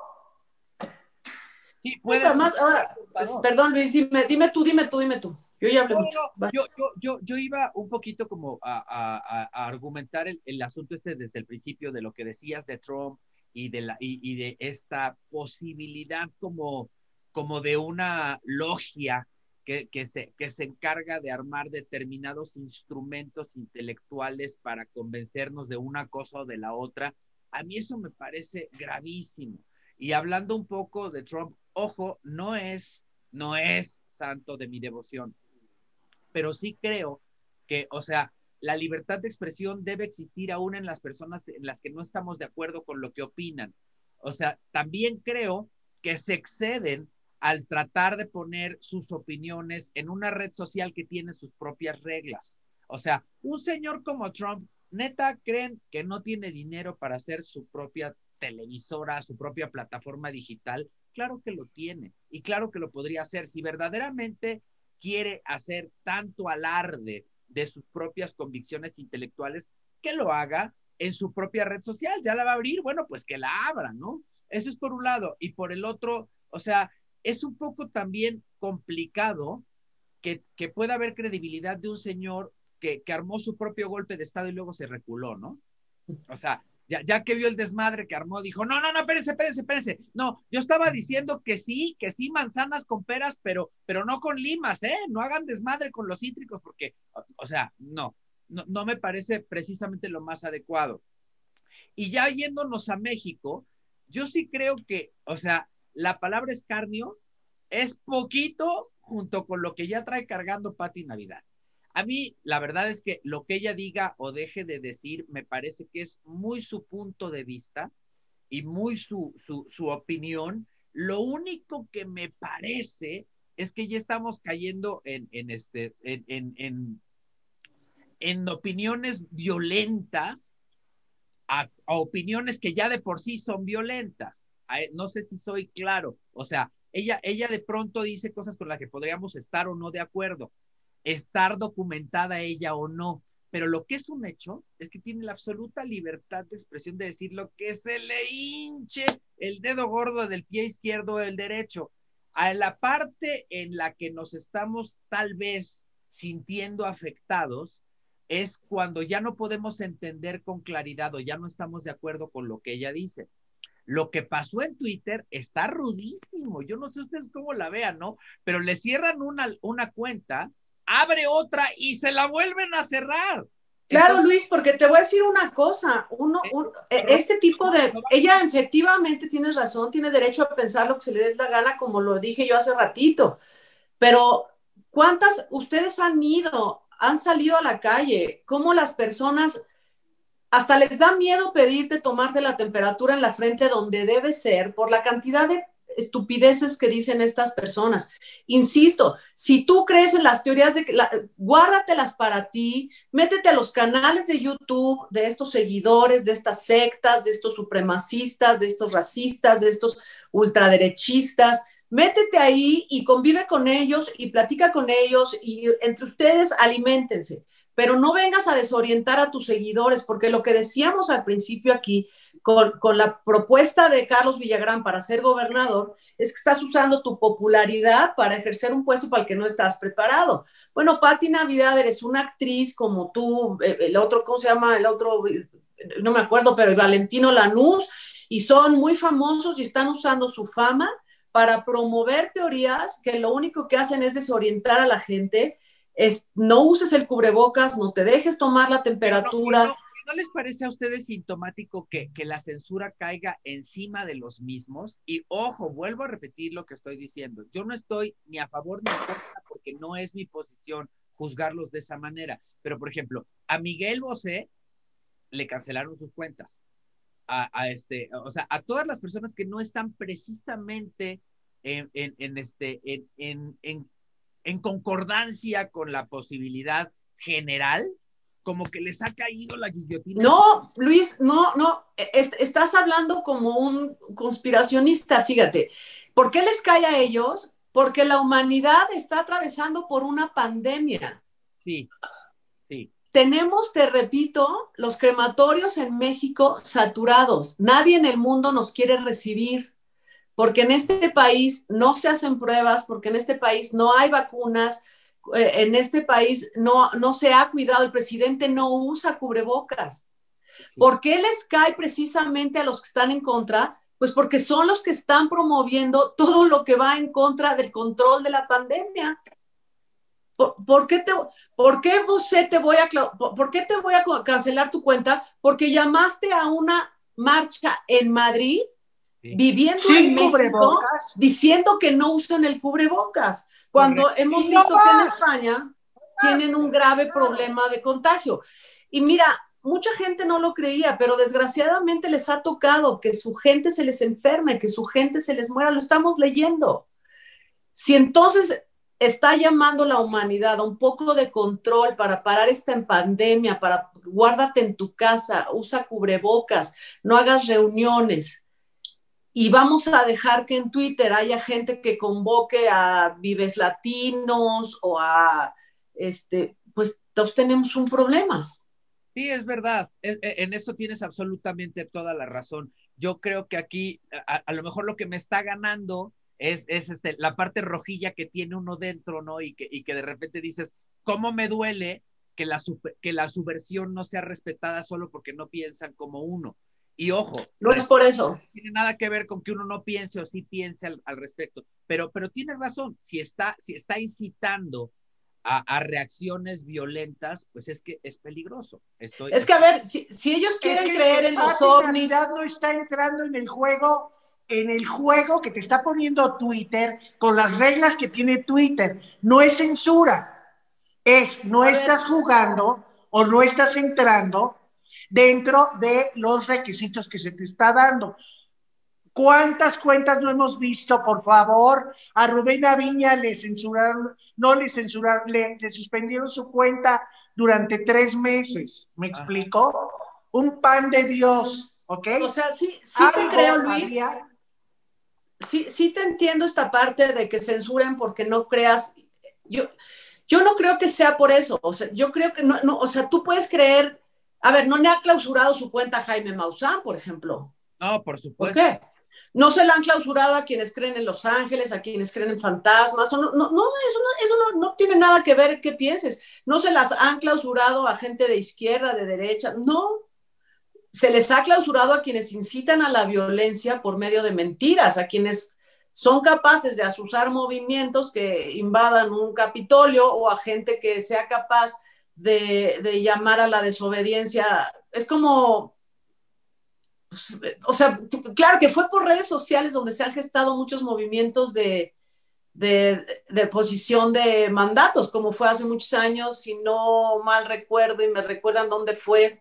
Sí, puedes. Más, ahora, pues, perdón Luis, dime, dime tú, dime tú, dime tú. Yo ya hablé no, mucho. No, yo, yo, yo, yo iba un poquito como a, a, a argumentar el, el asunto este desde el principio de lo que decías de Trump y de, la, y, y de esta posibilidad como, como de una logia que, que, se, que se encarga de armar determinados instrumentos intelectuales para convencernos de una cosa o de la otra. A mí eso me parece gravísimo. Y hablando un poco de Trump, ojo, no es, no es santo de mi devoción, pero sí creo que, o sea, la libertad de expresión debe existir aún en las personas en las que no estamos de acuerdo con lo que opinan. O sea, también creo que se exceden al tratar de poner sus opiniones en una red social que tiene sus propias reglas. O sea, un señor como Trump, neta, ¿creen que no tiene dinero para hacer su propia televisora, su propia plataforma digital? Claro que lo tiene y claro que lo podría hacer si verdaderamente quiere hacer tanto alarde de sus propias convicciones intelectuales, que lo haga en su propia red social. Ya la va a abrir, bueno, pues que la abra, ¿no? Eso es por un lado. Y por el otro, o sea, es un poco también complicado que, que pueda haber credibilidad de un señor que, que armó su propio golpe de Estado y luego se reculó, ¿no? O sea, ya, ya que vio el desmadre que armó, dijo, no, no, no, espérense, espérense, espérense. No, yo estaba diciendo que sí, que sí, manzanas con peras, pero, pero no con limas, ¿eh? No hagan desmadre con los cítricos, porque, o, o sea, no, no, no me parece precisamente lo más adecuado. Y ya yéndonos a México, yo sí creo que, o sea, la palabra escarnio es poquito junto con lo que ya trae cargando Pati Navidad. A mí, la verdad es que lo que ella diga o deje de decir, me parece que es muy su punto de vista y muy su, su, su opinión. Lo único que me parece es que ya estamos cayendo en, en, este, en, en, en, en opiniones violentas a, a opiniones que ya de por sí son violentas. A, no sé si soy claro. O sea, ella, ella de pronto dice cosas con las que podríamos estar o no de acuerdo, estar documentada ella o no, pero lo que es un hecho es que tiene la absoluta libertad de expresión de decir lo que se le hinche el dedo gordo del pie izquierdo o del derecho. A la parte en la que nos estamos tal vez sintiendo afectados, es cuando ya no podemos entender con claridad o ya no estamos de acuerdo con lo que ella dice. Lo que pasó en Twitter está rudísimo. Yo no sé ustedes cómo la vean, ¿no? Pero le cierran una, una cuenta, abre otra y se la vuelven a cerrar. Claro, Entonces, Luis, porque te voy a decir una cosa, uno, un, este tipo de, ella efectivamente tienes razón, tiene derecho a pensar lo que se le dé la gana, como lo dije yo hace ratito, pero ¿cuántas, ustedes han ido, han salido a la calle? ¿Cómo las personas, hasta les da miedo pedirte tomarte la temperatura en la frente donde debe ser por la cantidad de estupideces que dicen estas personas? Insisto, si tú crees en las teorías de que la, guárdatelas para ti, métete a los canales de YouTube de estos seguidores, de estas sectas, de estos supremacistas, de estos racistas, de estos ultraderechistas, métete ahí y convive con ellos y platica con ellos y entre ustedes aliméntense, pero no vengas a desorientar a tus seguidores, porque lo que decíamos al principio aquí, Con, con la propuesta de Carlos Villagrán para ser gobernador, es que estás usando tu popularidad para ejercer un puesto para el que no estás preparado. Bueno, Pati Navidad, eres una actriz como tú, el otro, ¿cómo se llama? El otro, no me acuerdo, pero Valentino Lanús, y son muy famosos y están usando su fama para promover teorías que lo único que hacen es desorientar a la gente. Es, no uses el cubrebocas, no te dejes tomar la temperatura. No, no, no. ¿No les parece a ustedes sintomático que, que la censura caiga encima de los mismos? Y ojo, vuelvo a repetir lo que estoy diciendo. Yo no estoy ni a favor ni en contra porque no es mi posición juzgarlos de esa manera. Pero, por ejemplo, a Miguel Bosé le cancelaron sus cuentas. A, a este, o sea, a todas las personas que no están precisamente en, en, en, este, en, en, en, en concordancia con la posibilidad general, como que les ha caído la guillotina. No, Luis, no, no, es, estás hablando como un conspiracionista, fíjate. ¿Por qué les cae a ellos? Porque la humanidad está atravesando por una pandemia. Sí, sí. Tenemos, te repito, los crematorios en México saturados. Nadie en el mundo nos quiere recibir, porque en este país no se hacen pruebas, porque en este país no hay vacunas, en este país no, no se ha cuidado, el presidente no usa cubrebocas. Sí. ¿Por qué les cae precisamente a los que están en contra? Pues porque son los que están promoviendo todo lo que va en contra del control de la pandemia. ¿Por, por qué te, por qué vos te voy a, por qué te voy a cancelar tu cuenta? Porque llamaste a una marcha en Madrid, sí, viviendo sin en México, cubrebocas, diciendo que no usan el cubrebocas, cuando Correcto. hemos y visto no que en España tienen un grave problema de contagio. Y mira, mucha gente no lo creía, pero desgraciadamente les ha tocado que su gente se les enferme, que su gente se les muera, lo estamos leyendo. Si entonces está llamando la humanidad a un poco de control para parar esta pandemia, para guárdate en tu casa, usa cubrebocas, no hagas reuniones, y vamos a dejar que en Twitter haya gente que convoque a Vives Latinos o a, este, pues todos tenemos un problema. Sí, es verdad, es, en eso tienes absolutamente toda la razón. Yo creo que aquí, a, a lo mejor lo que me está ganando es, es este, la parte rojilla que tiene uno dentro, ¿no? Y que, y que de repente dices, ¿cómo me duele que la, super, que la subversión no sea respetada solo porque no piensan como uno? Y ojo, no es por eso. No tiene nada que ver con que uno no piense o sí piense al, al respecto, pero, pero tiene razón, si está, si está incitando a, a reacciones violentas, pues es que es peligroso. Estoy, es que a ver, si, si ellos quieren es que creer en los ovnis... no está entrando en el juego, en el juego que te está poniendo Twitter, con las reglas que tiene Twitter. No es censura, es no a estás ver. jugando o no estás entrando dentro de los requisitos que se te está dando. ¿Cuántas cuentas no hemos visto, por favor? A Rubén Aviña le censuraron, no le censuraron, le, le suspendieron su cuenta durante tres meses. ¿Me explico? Ajá. Un pan de Dios, ¿ok? O sea, sí, sí te creo, Luis. Había... Sí, sí te entiendo esta parte de que censuren porque no creas. Yo, yo no creo que sea por eso. O sea, yo creo que no, no, o sea, tú puedes creer. A ver, no le ha clausurado su cuenta a Jaime Maussan, por ejemplo. No, por supuesto. ¿Por qué? No se la han clausurado a quienes creen en los ángeles, a quienes creen en fantasmas. No, no, no, eso, no, eso no, no tiene nada que ver qué pienses. No se las han clausurado a gente de izquierda, de derecha. No. Se les ha clausurado a quienes incitan a la violencia por medio de mentiras, a quienes son capaces de azuzar movimientos que invadan un Capitolio o a gente que sea capaz de, de llamar a la desobediencia. Es como... O sea, claro que fue por redes sociales donde se han gestado muchos movimientos de, de, de posición de mandatos, como fue hace muchos años, si no mal recuerdo y me recuerdan dónde fue.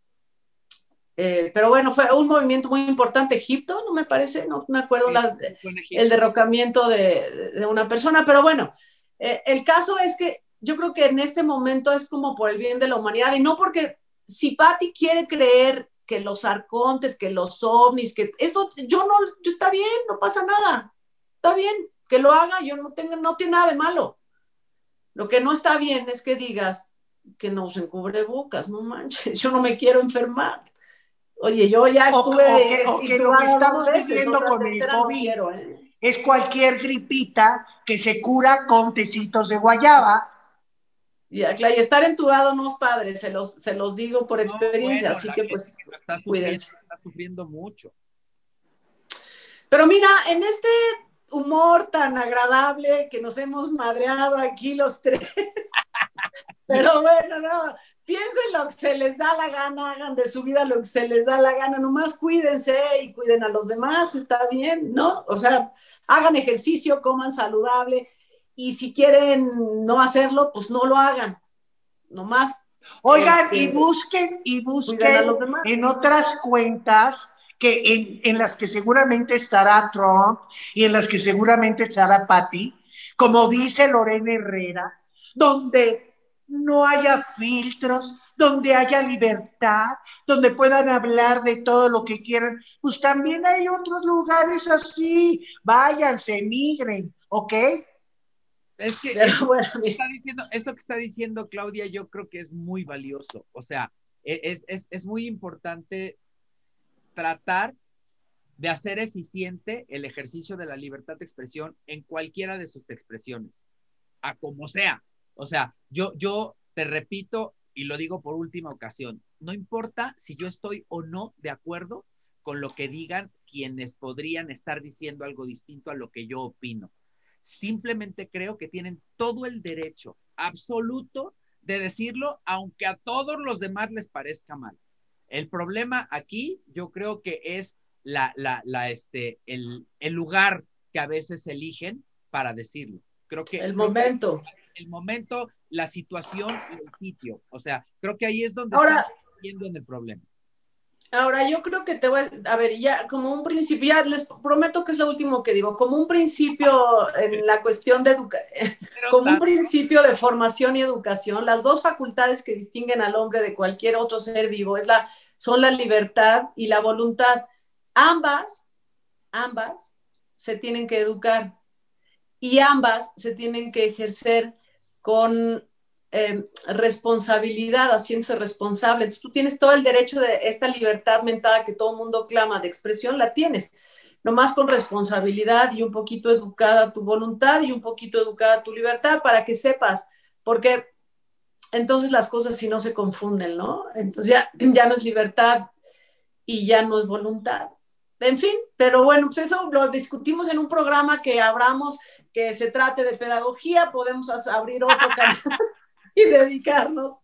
Eh, pero bueno, fue un movimiento muy importante. Egipto, no me parece, no me acuerdo la, el derrocamiento de, de una persona, pero bueno, eh, el caso es que yo creo que en este momento es como por el bien de la humanidad y no porque si Patti quiere creer que los arcontes, que los ovnis, que eso, yo no, yo está bien, no pasa nada, está bien, que lo haga, yo no tengo, no tiene nada de malo. Lo que no está bien es que digas que no usen cubrebocas, no manches, yo no me quiero enfermar. Oye, yo ya estuve... O, o, que, o que lo que estamos veces, viviendo con el COVID no quiero, ¿eh? Es cualquier gripita que se cura con tecitos de guayaba. Y, y estar entubado no es padre, se los, se los digo por experiencia, no, bueno, así que pues que está cuídense. Está sufriendo mucho. Pero mira, en este humor tan agradable que nos hemos madreado aquí los tres, pero bueno, no, piensen lo que se les da la gana, hagan de su vida lo que se les da la gana, nomás cuídense y cuiden a los demás, está bien, ¿no? O sea, hagan ejercicio, coman saludable, y si quieren no hacerlo, pues no lo hagan, nomás. Oigan, este, y busquen, y busquen en otras cuentas que en, en las que seguramente estará Trump y en las que seguramente estará Patti, como dice Lorena Herrera, donde no haya filtros, donde haya libertad, donde puedan hablar de todo lo que quieran, pues también hay otros lugares así, váyanse, migren, ¿ok? Es que eso, bueno, que está diciendo, eso que está diciendo Claudia, yo creo que es muy valioso. O sea, es, es, es muy importante tratar de hacer eficiente el ejercicio de la libertad de expresión en cualquiera de sus expresiones, a como sea. O sea, yo, yo te repito y lo digo por última ocasión, no importa si yo estoy o no de acuerdo con lo que digan quienes podrían estar diciendo algo distinto a lo que yo opino. Simplemente creo que tienen todo el derecho absoluto de decirlo, aunque a todos los demás les parezca mal. El problema aquí, yo creo que es la, la, la, este, el, el lugar que a veces eligen para decirlo. Creo que el momento. Que el momento, la situación y el sitio. O sea, creo que ahí es donde Ahora, estamos viendo en el problema. Ahora, yo creo que te voy a, a ver, ya como un principio, ya les prometo que es lo último que digo, como un principio en la cuestión de educación, como un principio de formación y educación, las dos facultades que distinguen al hombre de cualquier otro ser vivo es la, son la libertad y la voluntad. Ambas, ambas se tienen que educar y ambas se tienen que ejercer con Eh, responsabilidad, haciéndose responsable. Entonces tú tienes todo el derecho de esta libertad mentada que todo el mundo clama de expresión, la tienes, nomás con responsabilidad y un poquito educada tu voluntad y un poquito educada tu libertad para que sepas, porque entonces las cosas si no se confunden, ¿no? Entonces ya, ya no es libertad y ya no es voluntad. En fin, pero bueno, pues eso lo discutimos en un programa que abramos, que se trate de pedagogía, podemos abrir otro canal y dedicarnos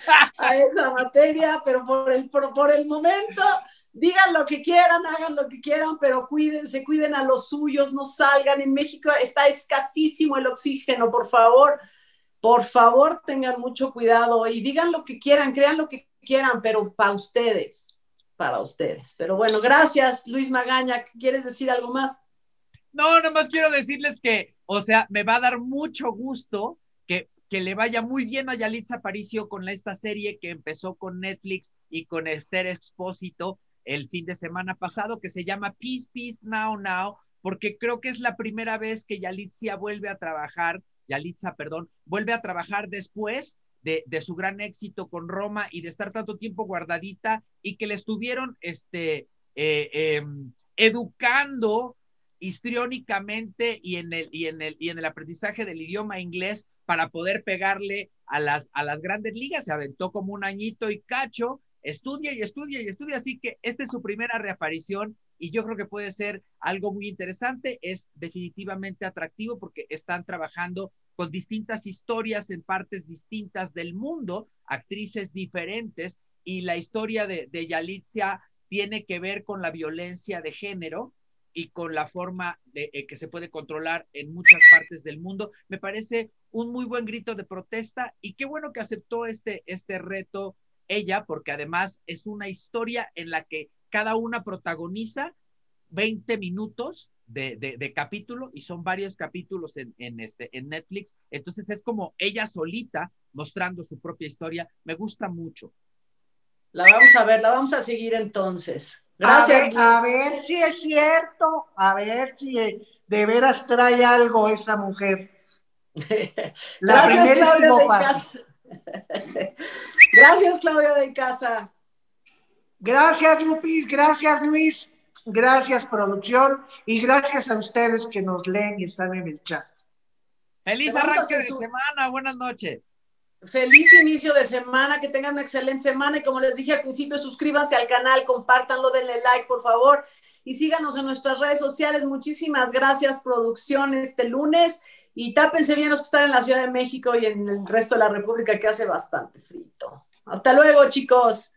a esa materia, pero por el, por, por el momento, digan lo que quieran, hagan lo que quieran, pero cuídense, cuiden a los suyos, no salgan. En México está escasísimo el oxígeno, por favor, por favor, tengan mucho cuidado y digan lo que quieran, crean lo que quieran, pero para ustedes, para ustedes. Pero bueno, gracias, Luis Magaña. ¿Quieres decir algo más? No, nomás quiero decirles que, o sea, me va a dar mucho gusto que que le vaya muy bien a Yalitza Aparicio con esta serie que empezó con Netflix y con Esther Expósito el fin de semana pasado, que se llama Peace, Peace, Now, Now, porque creo que es la primera vez que Yalitza vuelve a trabajar, Yalitza, perdón, vuelve a trabajar después de, de su gran éxito con Roma y de estar tanto tiempo guardadita y que le estuvieron este, eh, eh, educando histriónicamente y en el, y en el, y en el aprendizaje del idioma inglés para poder pegarle a las, a las grandes ligas. Se aventó como un añito y cacho, estudia y estudia y estudia, así que esta es su primera reaparición y yo creo que puede ser algo muy interesante. Es definitivamente atractivo porque están trabajando con distintas historias en partes distintas del mundo, actrices diferentes, y la historia de, de Yalitza tiene que ver con la violencia de género y con la forma de, eh, que se puede controlar en muchas partes del mundo. Me parece un muy buen grito de protesta y qué bueno que aceptó este, este reto ella, porque además es una historia en la que cada una protagoniza veinte minutos de, de, de capítulo, y son varios capítulos en, en, este, en Netflix, entonces es como ella solita mostrando su propia historia. Me gusta mucho. La vamos a ver, la vamos a seguir entonces. Gracias. A ver, a ver si es cierto, a ver si de veras trae algo esa mujer. La Gracias, Claudia de Casa. Gracias, Claudia de Casa. Gracias, Lupis, gracias, Luis, gracias, producción, y gracias a ustedes que nos leen y están en el chat. Feliz arranque de semana, buenas noches. Feliz inicio de semana, que tengan una excelente semana y como les dije al principio, suscríbanse al canal, compártanlo, denle like por favor y síganos en nuestras redes sociales. Muchísimas gracias, producción, este lunes, y tápense bien los que están en la Ciudad de México y en el resto de la República, que hace bastante frito. Hasta luego, chicos.